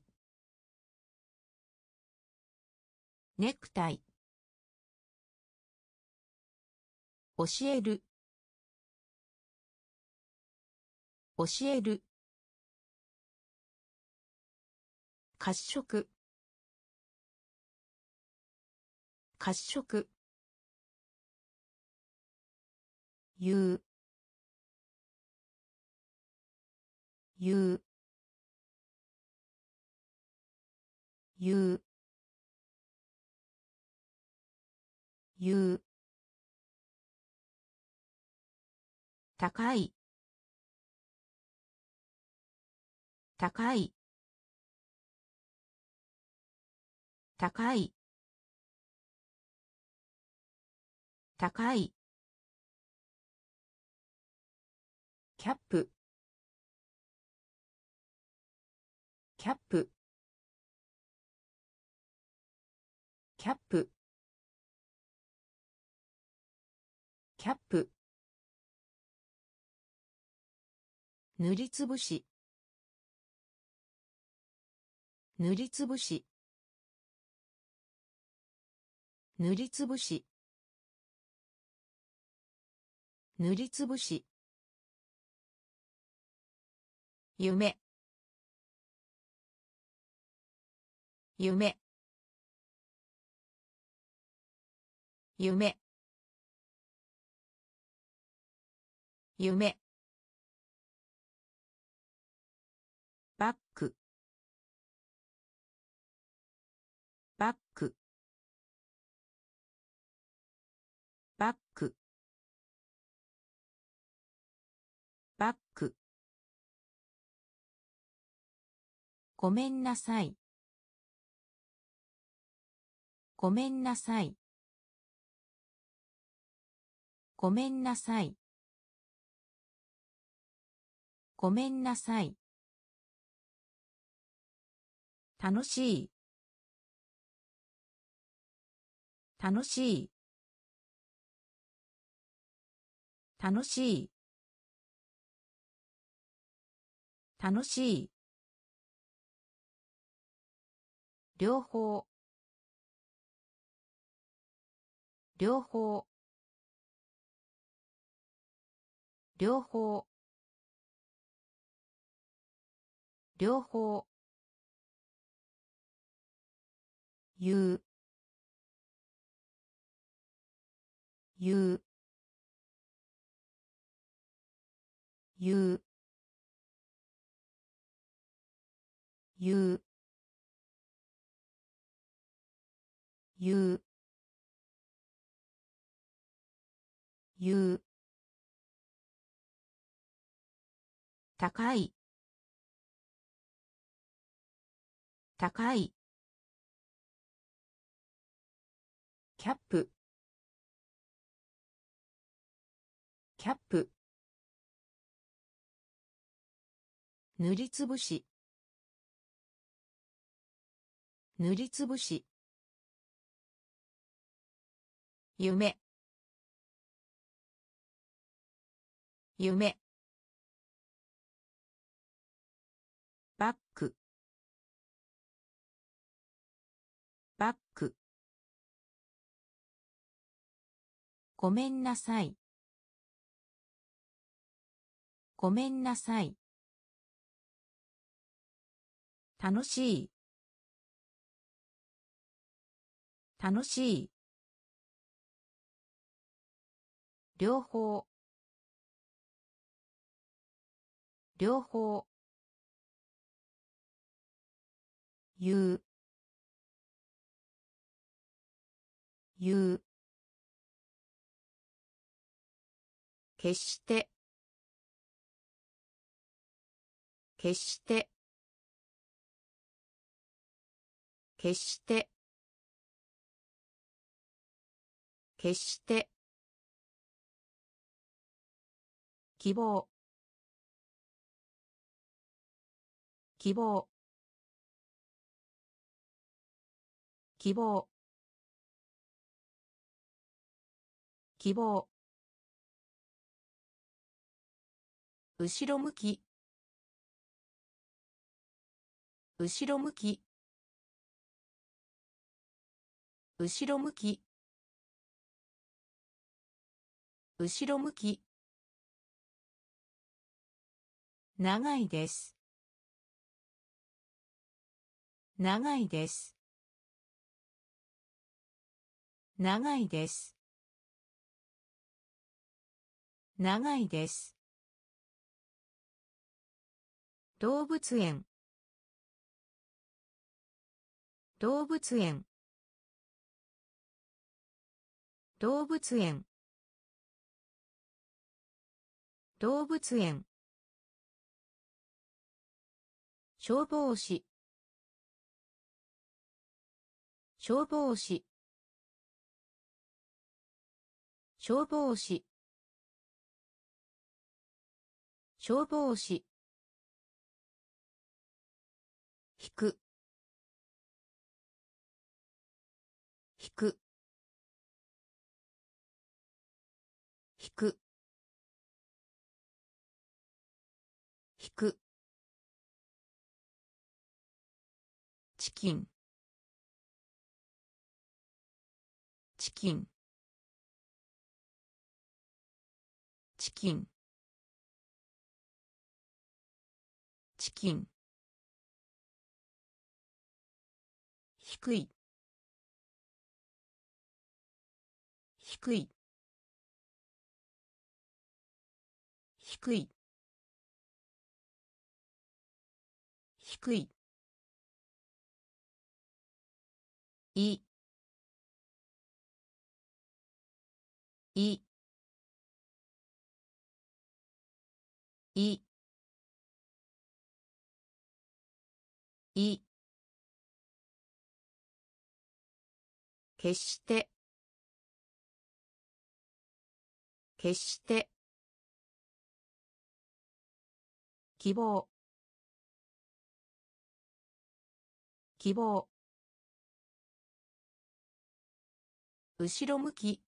ネクタイ教える教える褐色褐色言う言う言う言う高い高い高い高いキャップキャップキャップキャップ塗りつぶし塗りつぶし塗りつぶし塗りつぶし、夢、夢、夢、夢、バック、バック、バック、バック、ごめんなさい、ごめんなさい、ごめんなさい、ごめんなさい、楽しい、楽しい、楽しい、楽しい、両方、両方、両方、両方、言う、言う、言う、言う、言う、言う、高い、高い、キャップ、キャップ、塗りつぶし、塗りつぶし、夢、夢、バック、バック、ごめんなさい、ごめんなさい、楽しい、楽しい、両方、両方、言う、言う、決して、決して、決して、決して、希望、希望、希望、希望、後ろ向き、後ろ向き、後ろ向き、後ろ向き、長いです、長いです、長いです、長いです、動物園、動物園、動物園、動物園、消防士、消防士、消防士、消防士、引く、引く、引く、引く、チキン、チキン、 チキンチキン低い低い低い低いいいいい決して決して希望希望後ろ向き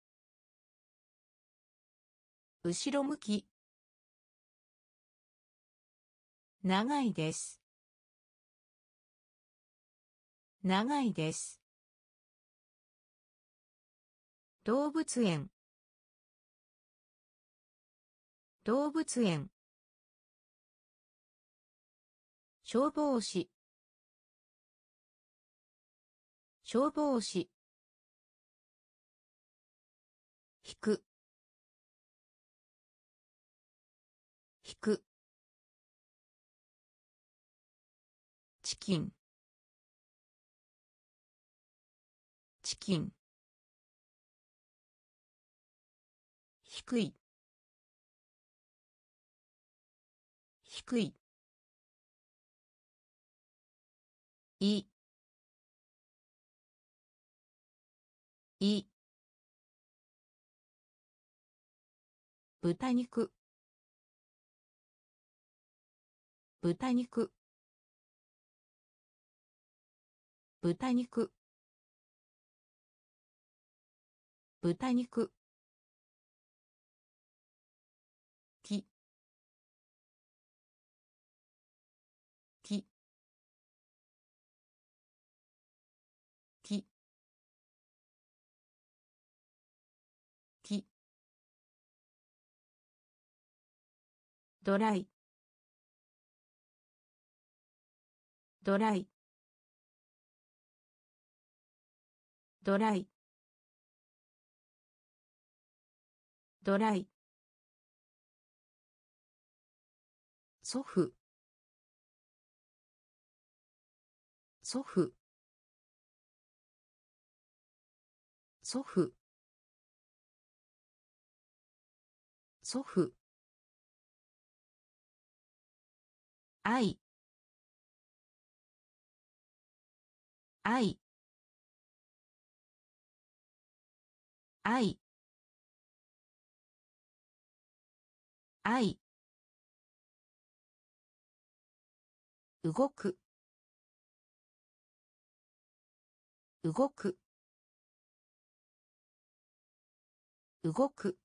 後ろ向き長いです長いです動物園動物園消防士消防士引く引くチキンチキン低い低いいい豚肉豚肉豚肉豚肉ききききドライドライドライドライ祖父祖父祖父祖父愛愛愛愛動く動く動く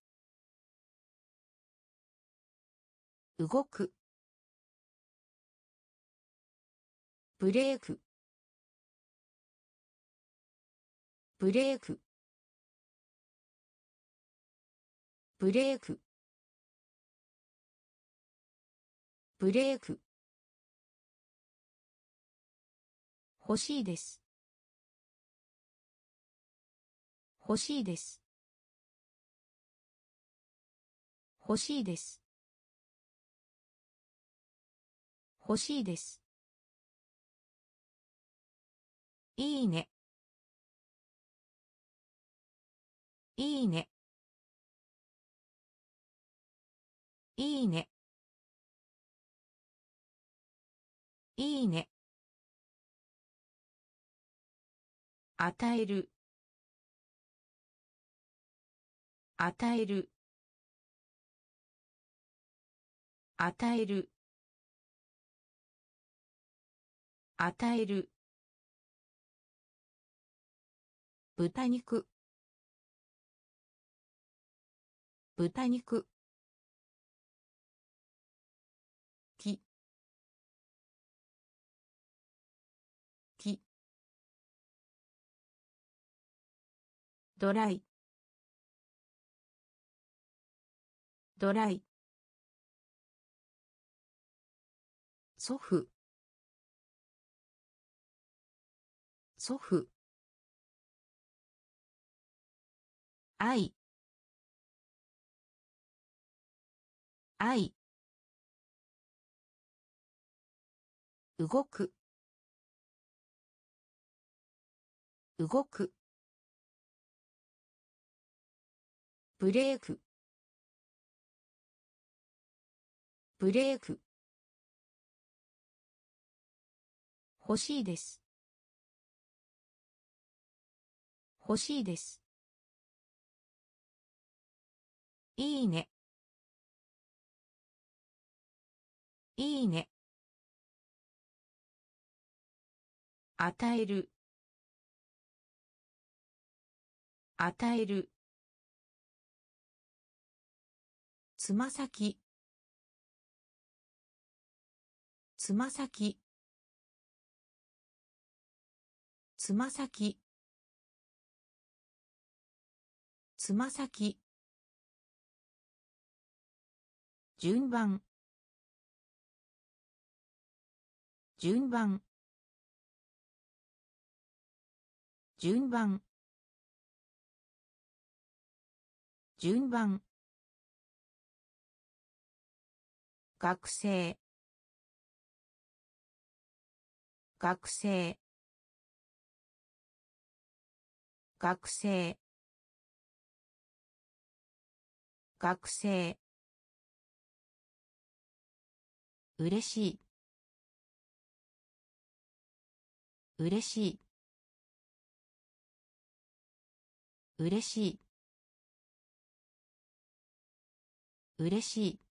動くブレークブレークブレークブレーク欲しいです欲しいです欲しいです欲しいですいいねいいねいいねいいね与える与える与える与える豚肉豚肉ききドライドライ、祖父、祖父、愛、愛、動く、動く、ブレーク、ブレーク、欲しいです、欲しいです、いいね、いいね、与える、与える、つま先、つま先、つま先、つま先、順番、順番、順番、順番、学生、学生、学生、学生、うれしい、うれしい、うれしい、うれしい、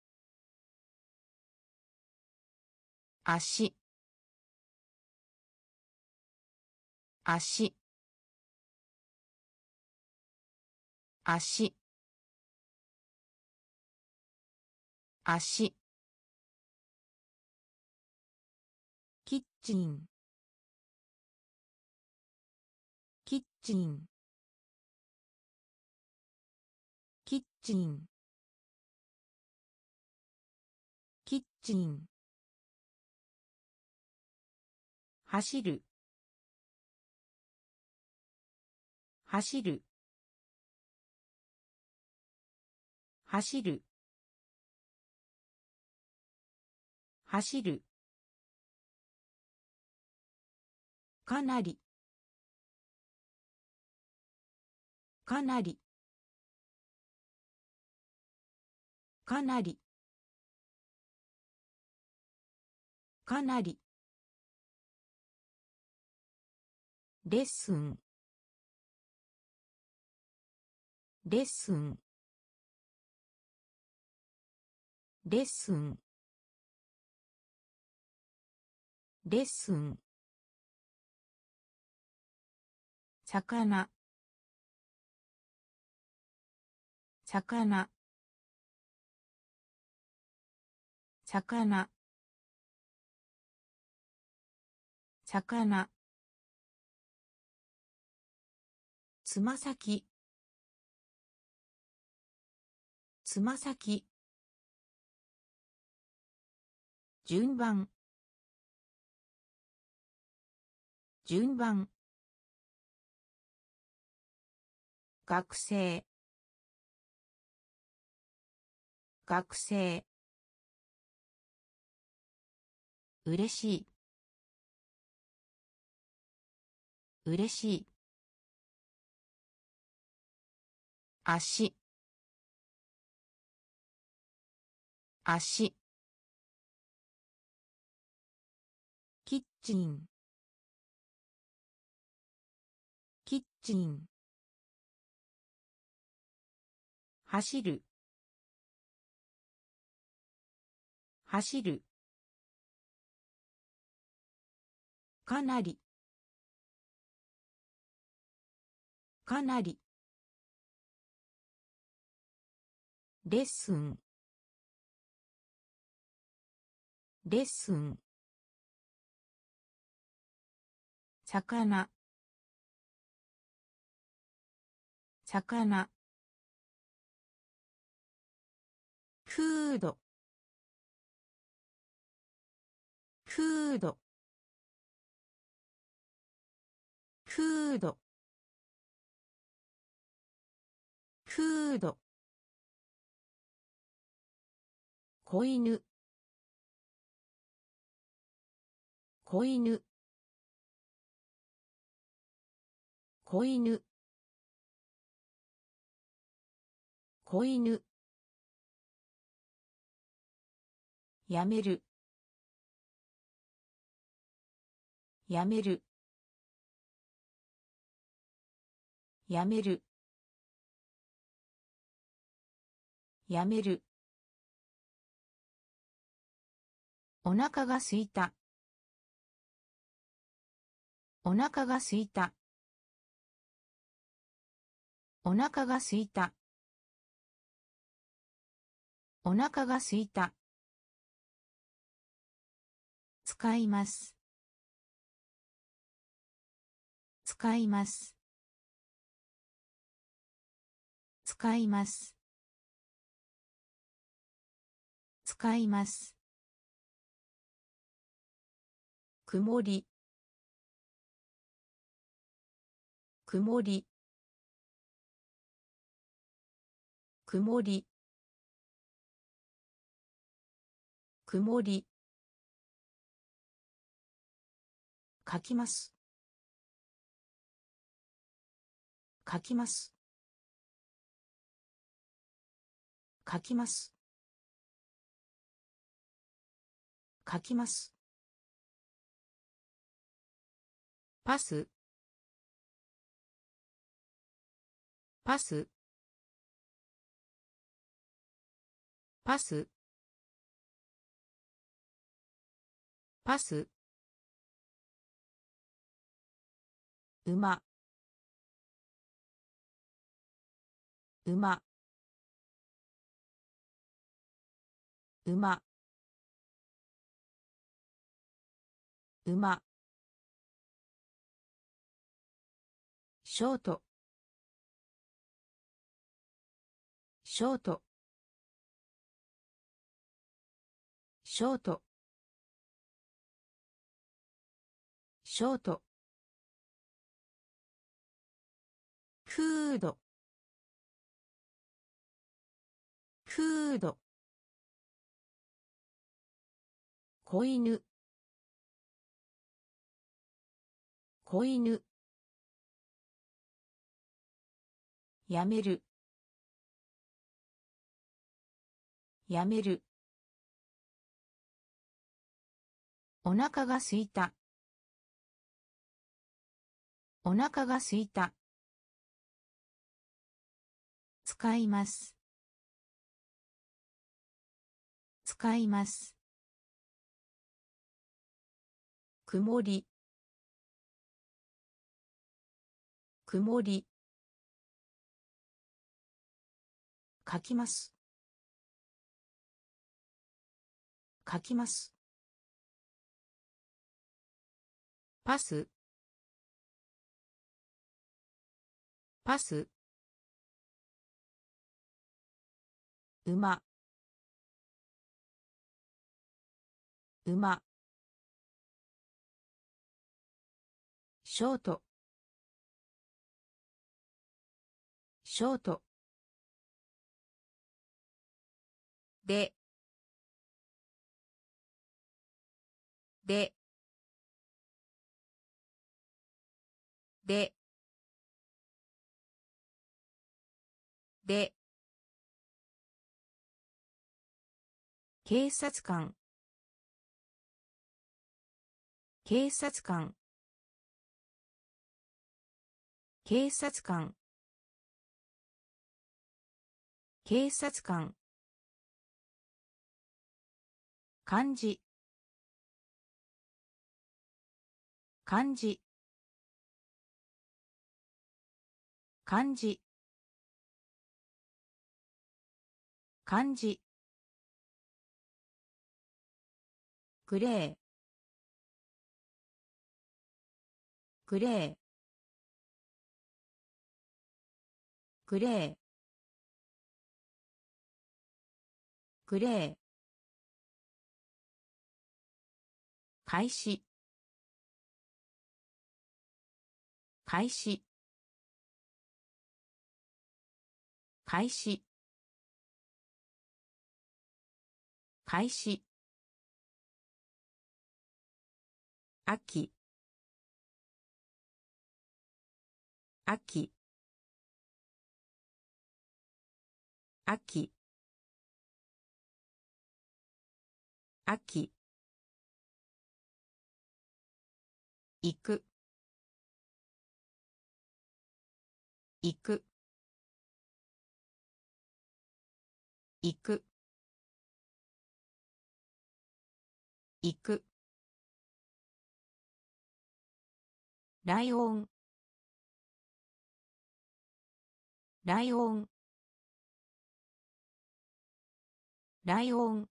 足、足、足、足、キッチン、キッチン、キッチン、キッチン、走る、走る、走る、走る、かなり、かなり、かなり、かなり、レッスン、レッスン、レッスン、レッスン、魚、魚、魚、魚、つま先、つま先、順番、順番、学生、学生、うれしい、うれしい、足、足、キッチン、キッチン、走る、走る、かなり、かなり、レッスン、レッスン、魚、魚、 フード、フード、フード、フード、子犬、子犬、子犬、子犬、やめる、やめる、やめる、やめる。お腹がすいた、お腹がすいた、お腹がすいた、お腹がすいた。使います、使います、使います、使います。曇り、曇り、曇り、曇り。書きます、書きます、書きます、書きます。パス、パス、パス、パス。馬、馬、馬、馬。ショート、ショート、ショート、ショート。フード、フード。子犬、子犬。やめる、やめる。お腹がすいた、お腹がすいた。使います、使います。曇り、曇り。書きます、書きます。パス、パス。馬、馬。ショート、ショート。で、で、で、で。警察官、警察官、警察官、警察官。漢字、漢字、漢字、漢字。グレー、グレー、グレー、 グレー開始開始開始開始秋秋秋秋行く行く行く行くライオンライオンライオン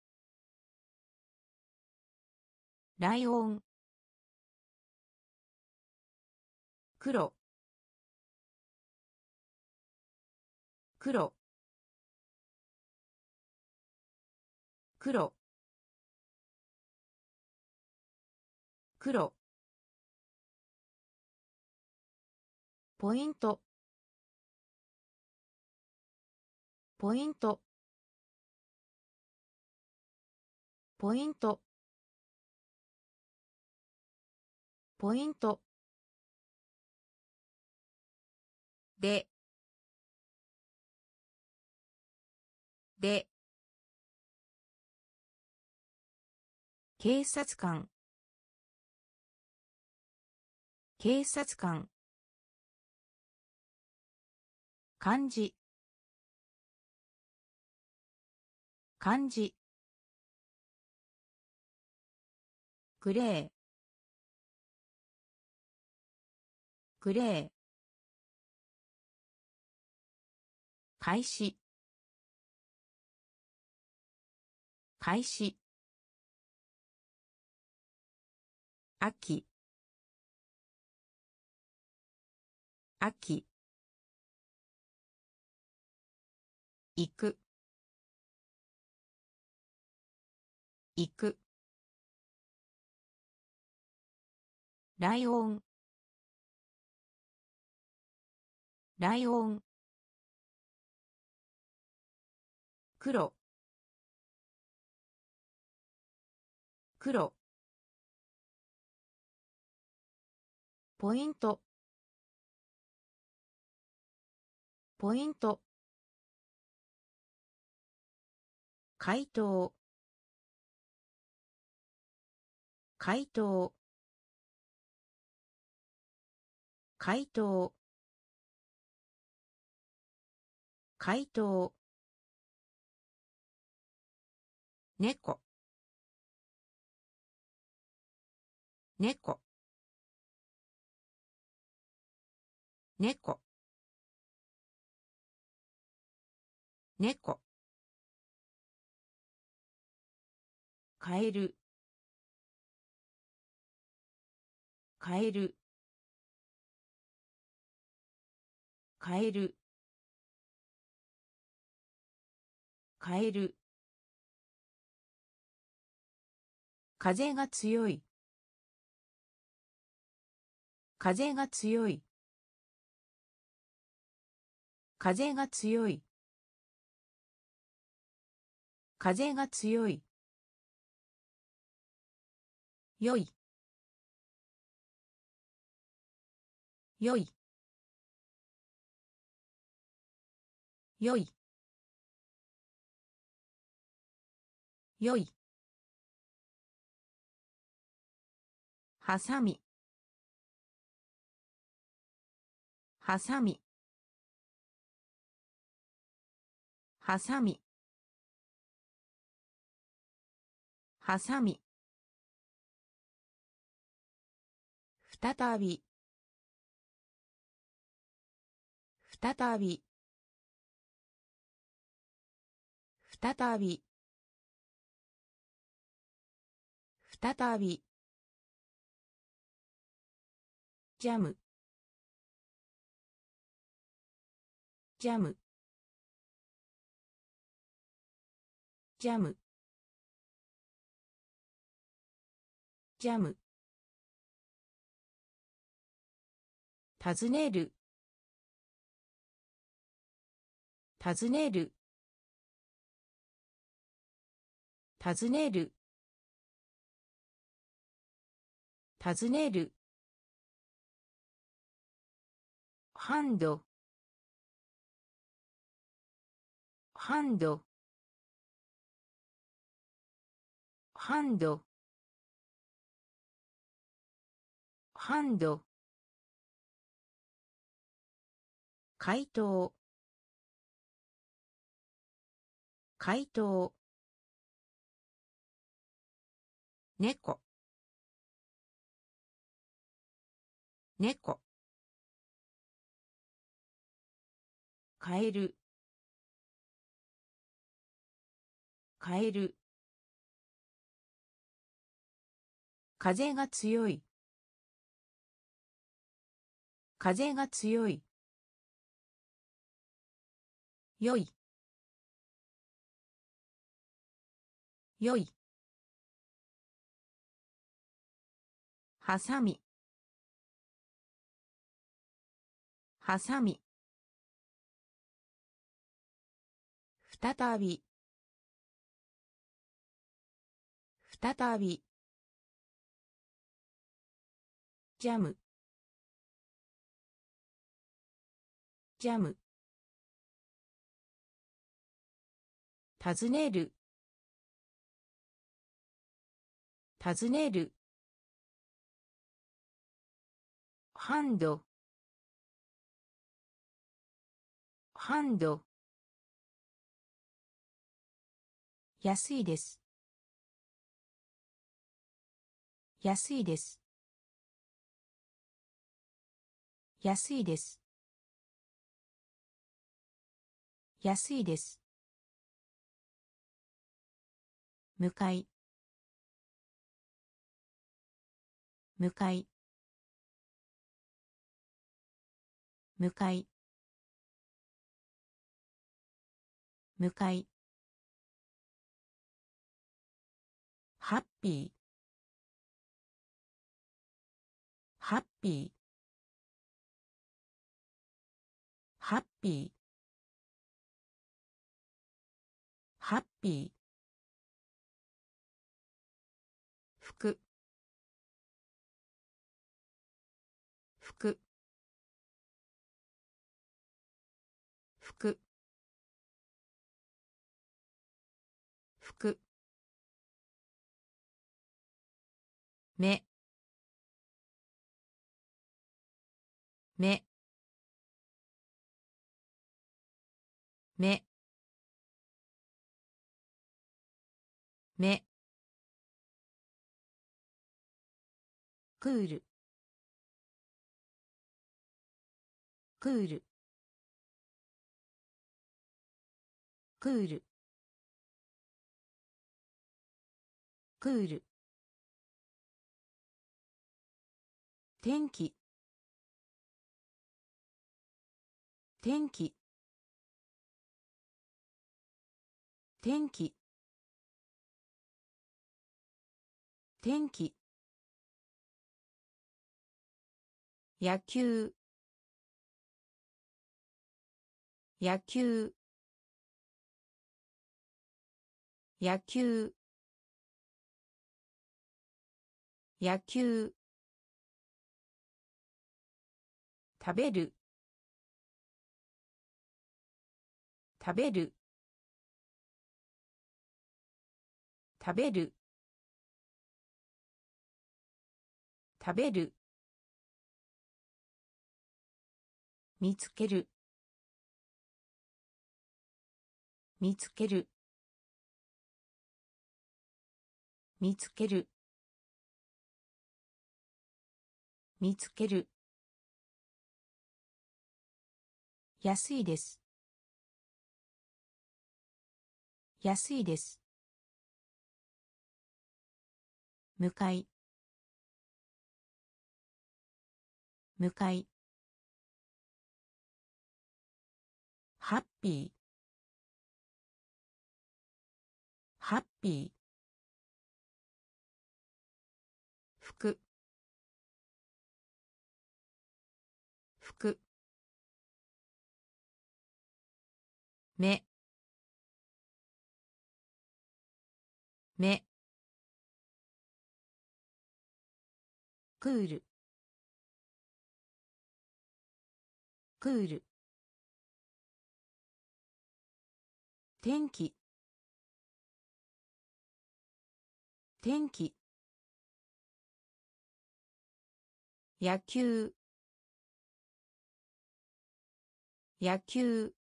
ライオン黒黒黒黒ポイントポイントポイントポイントで警察官警察官漢字漢字グレーグレー開始開始秋秋行く行くライオンライオン黒黒ポイントポイント回答回答回答回答猫猫猫猫カエルカエルカエルカエル風が強い風が強い風が強い風が強いよいよいよいよいはさみはさみはさみはさみ再び再び再び再びジャムジャムジャムジャム尋ねる尋ねる尋ねる尋ねるハンドハンドハンドハンド回答回答猫猫カエルカエル風が強い風が強いよいよいはさみはさみ再び再びジャムジャム尋ねる尋ねるハンドハンド安いです安いです安いです安いです向かい向かい向かい向かいハッピーハッピーハッピーハッピー服服服服目目目目クールクールクールクール天気天気天気天気野球野球野球野球食べる食べる食べる食べる見つける見つける見つける見つける安いです安いです向かい向かいハッピーハッピー、服、服、目、目、クール、クール、天気、天気、野球、野球、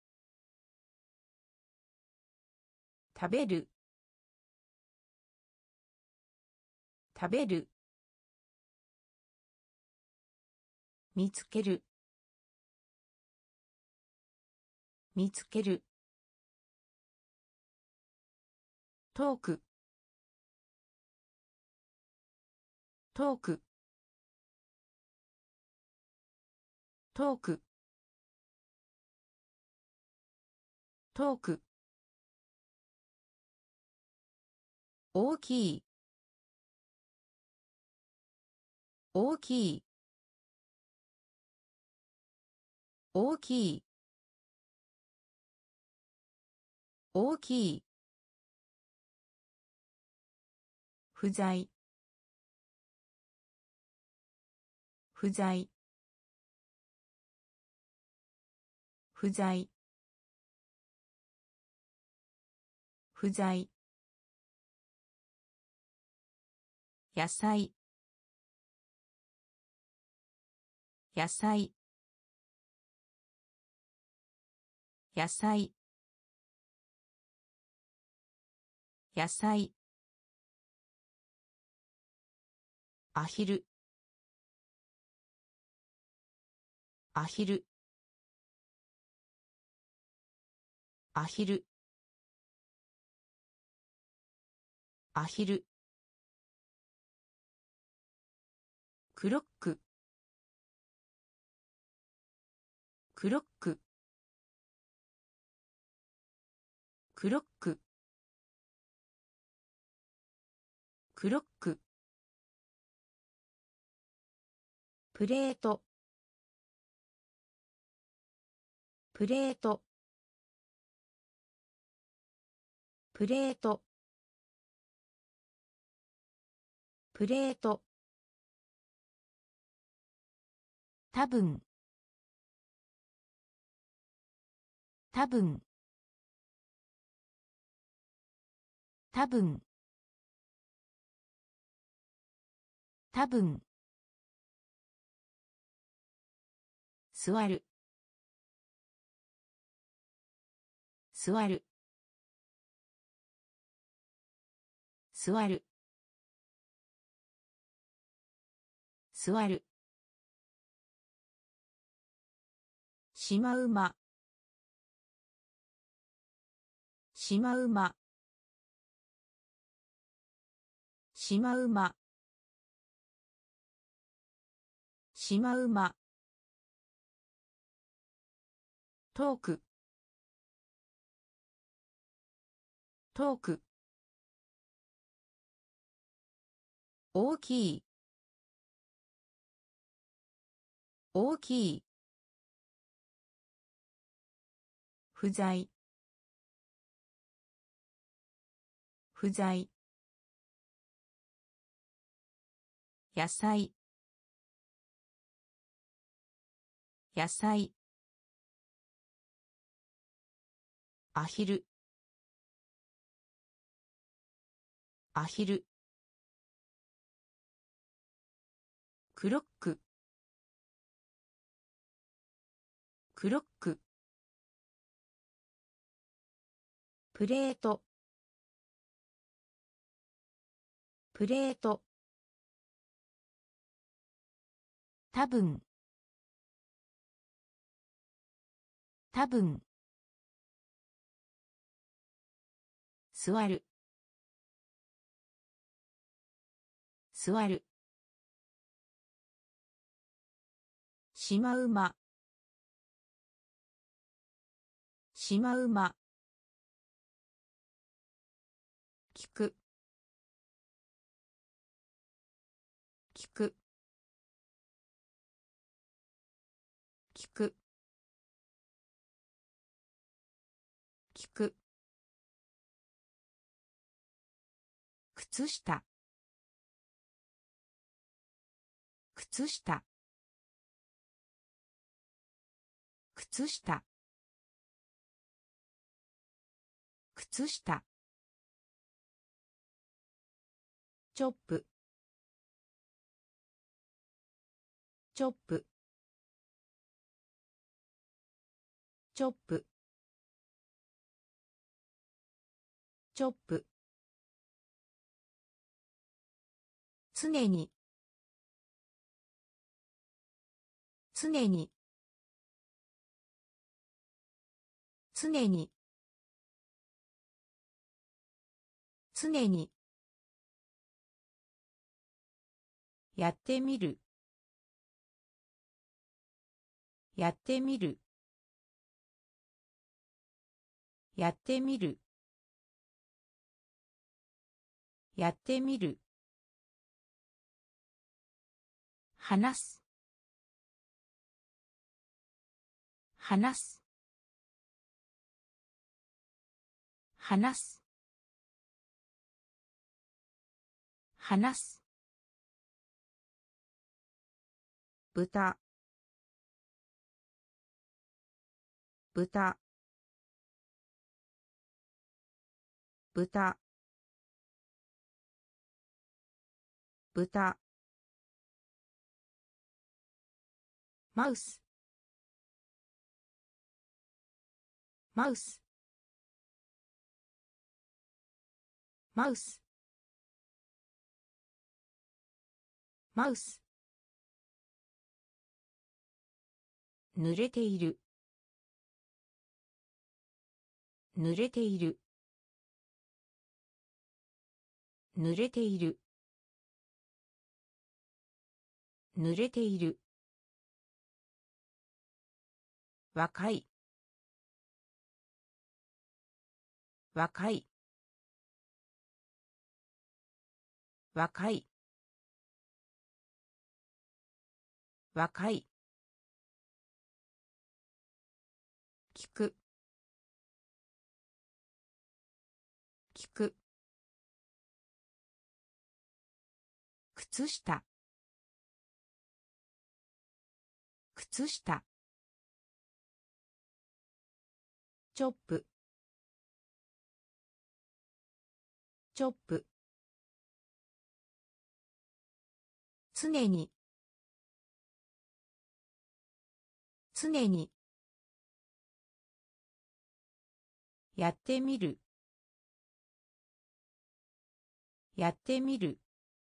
食べる、食べる、見つける、見つける、トーク、トーク、トーク、トーク、大きい、大きい、大きい、大きい、不在、不在、不在、不在、野菜、野菜、野菜、野菜、アヒル、アヒル、アヒル、アヒル、クロック、クロック、クロック、クロック、プレート、プレート、プレート、プレート、多分、多分、多分、多分、座る、座る、座る、座る、シマウマ、シマウマ、シマウマ、シマウマ、トーク、トーク、大きい、大きい、不在、不在、野菜、野菜、アヒル、アヒル、クロック、クロック、プレート、プレート、多分、多分、座る、座る、シマウマ、シマウマ、 聞く聞く聞く聞く靴下靴下靴下靴下チョップチョップチョップチョップ常に常に常に常にやってみるやってみるやってみるやってみる話す話す話す話す豚豚豚豚マウスマウスマウスマウス濡れている濡れている濡れている濡れている若い若い若い若い聞く聞く靴下靴下チョップチョップ常に常にやってみるやってみる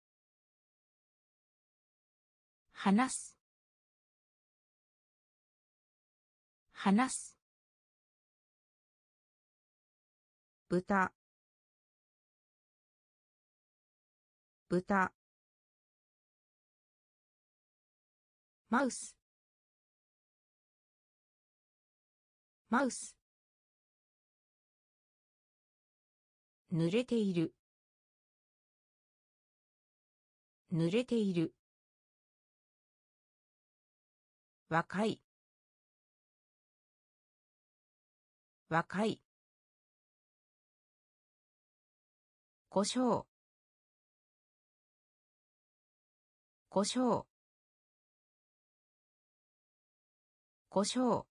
話す話す豚豚マウスマウス濡れている濡れている若い若い胡椒胡椒胡椒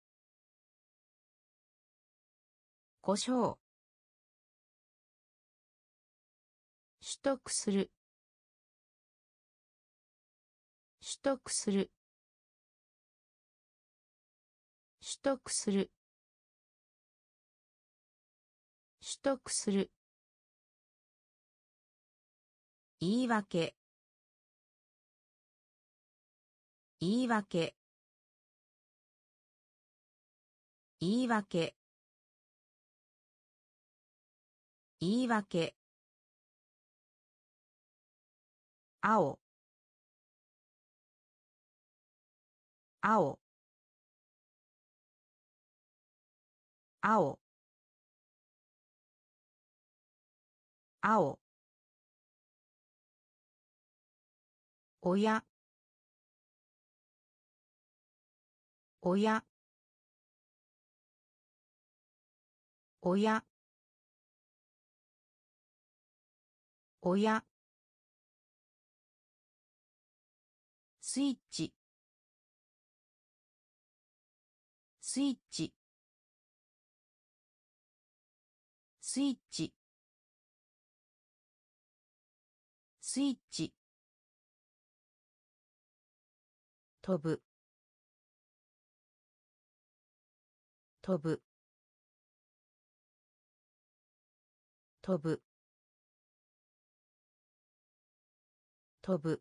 胡椒取得する取得する取得する取得する言い訳言い訳言い訳言い訳青青青青親親親親スイッチスイッチスイッチスイッチ飛ぶ飛ぶ飛ぶ飛ぶ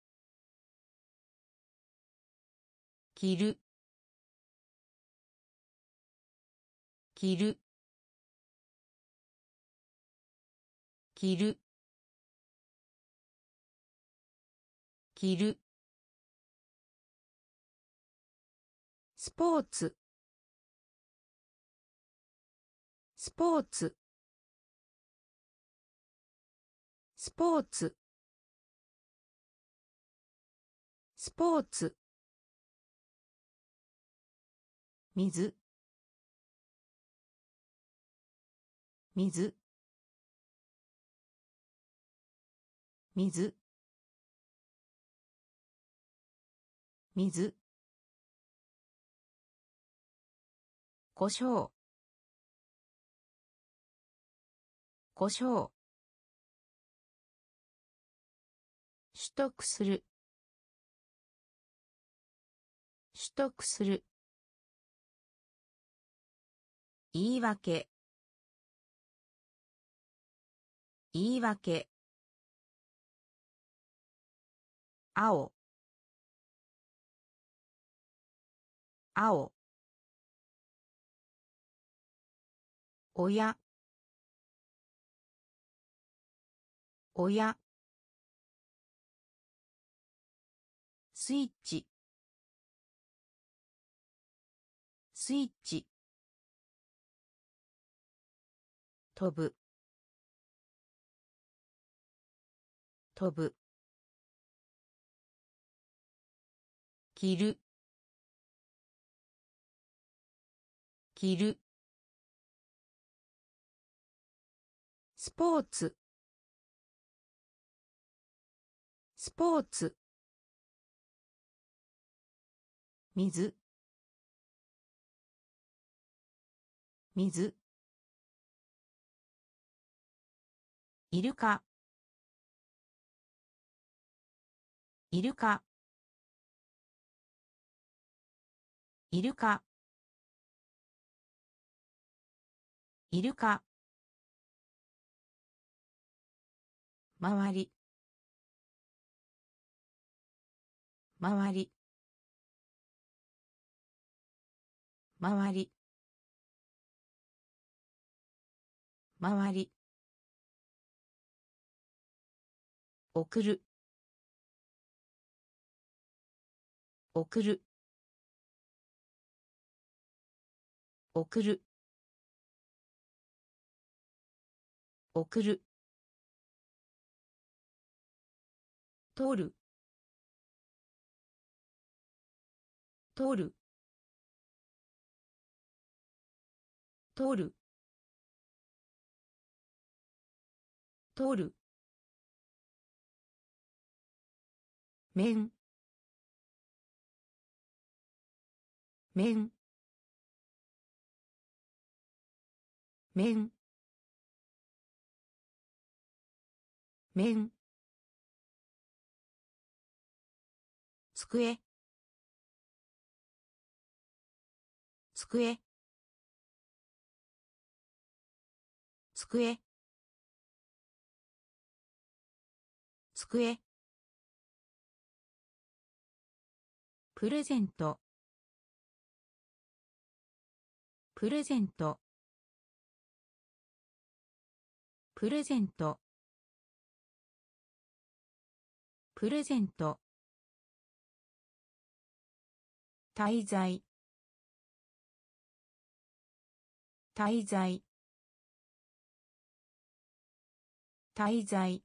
着る着る着る着るスポーツスポーツスポーツスポーツ水水水水胡椒胡椒取得する取得する言い訳言い訳青青親親スイッチスイッチ飛ぶ飛ぶ着る着るスポーツスポーツ水水イルカイルカイルカイルカ周り周り周り周り送る送る送る送る取る取る取る取る面面面面机机机机プレゼントプレゼントプレゼントプレゼント滞在滞在滞在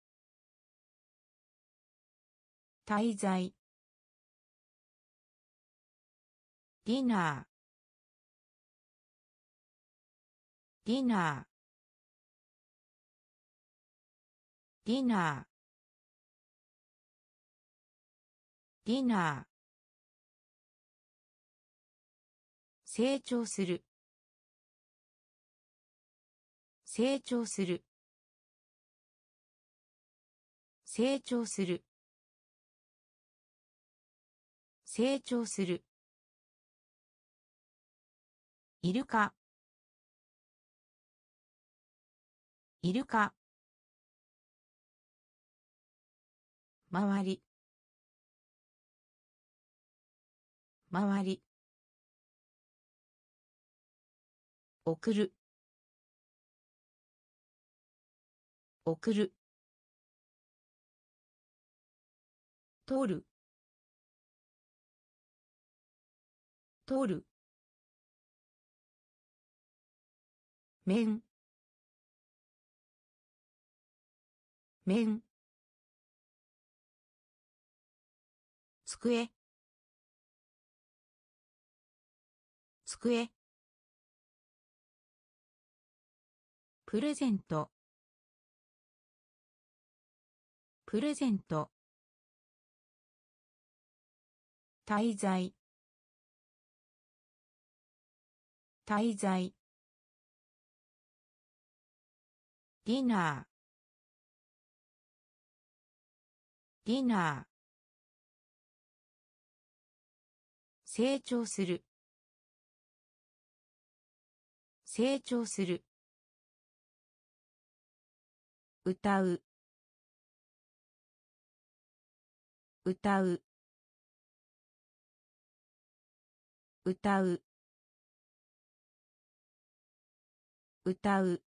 滞在ディナーディナーディナーディナー成長する成長する成長する成長するイルカイルカ周り周り送る送る取る取る面面机机プレゼントプレゼント滞在滞在ディナーディナー成長する成長する歌う歌う歌う歌う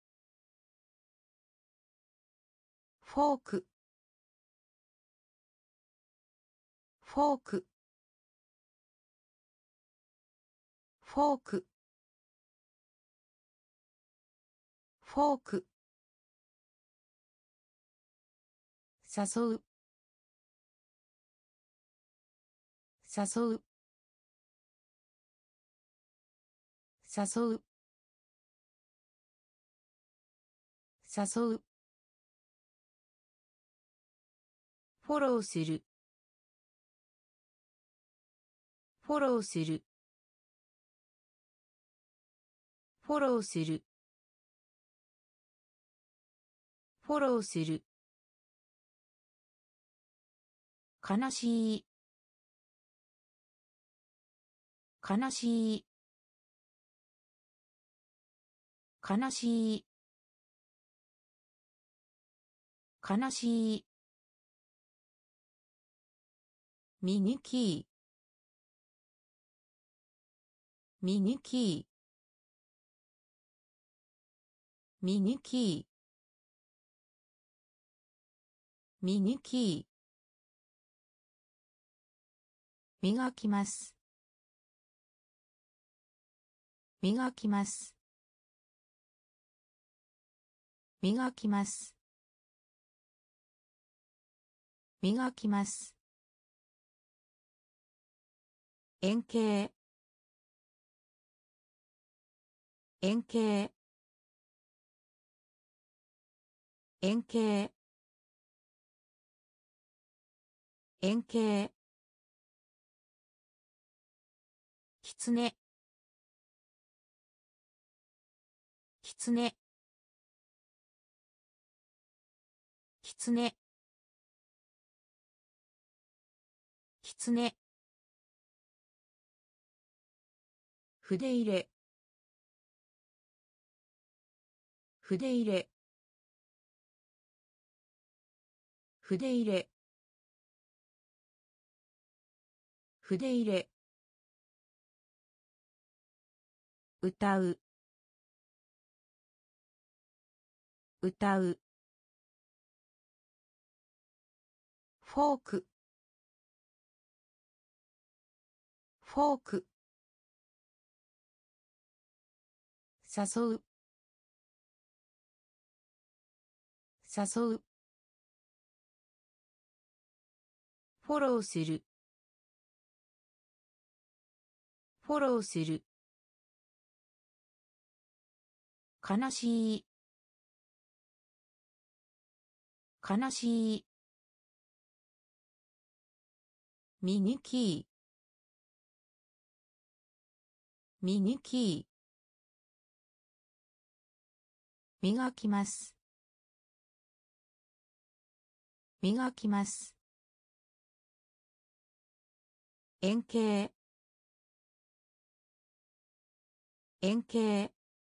フォークフォークフォークフォーク誘う誘う誘う誘うフォローするフォローするフォローするフォローする悲しい悲しい悲しい悲しいミニキーミニキーミニキーミニキー磨きます磨きます磨きます磨きます円形円形円形円形きつねきつねきつねきつね筆入れ筆入れ筆入れ筆入れ歌う歌うフォークフォーク誘う誘う。フォローする。フォローする。悲しい。悲しい。ミニキー。ミニキー。磨きます。磨きます。円形。円形。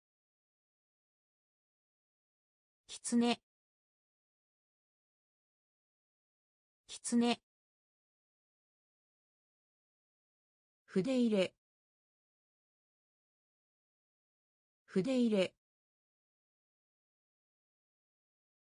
きつね。きつね。筆入れ。筆入れ。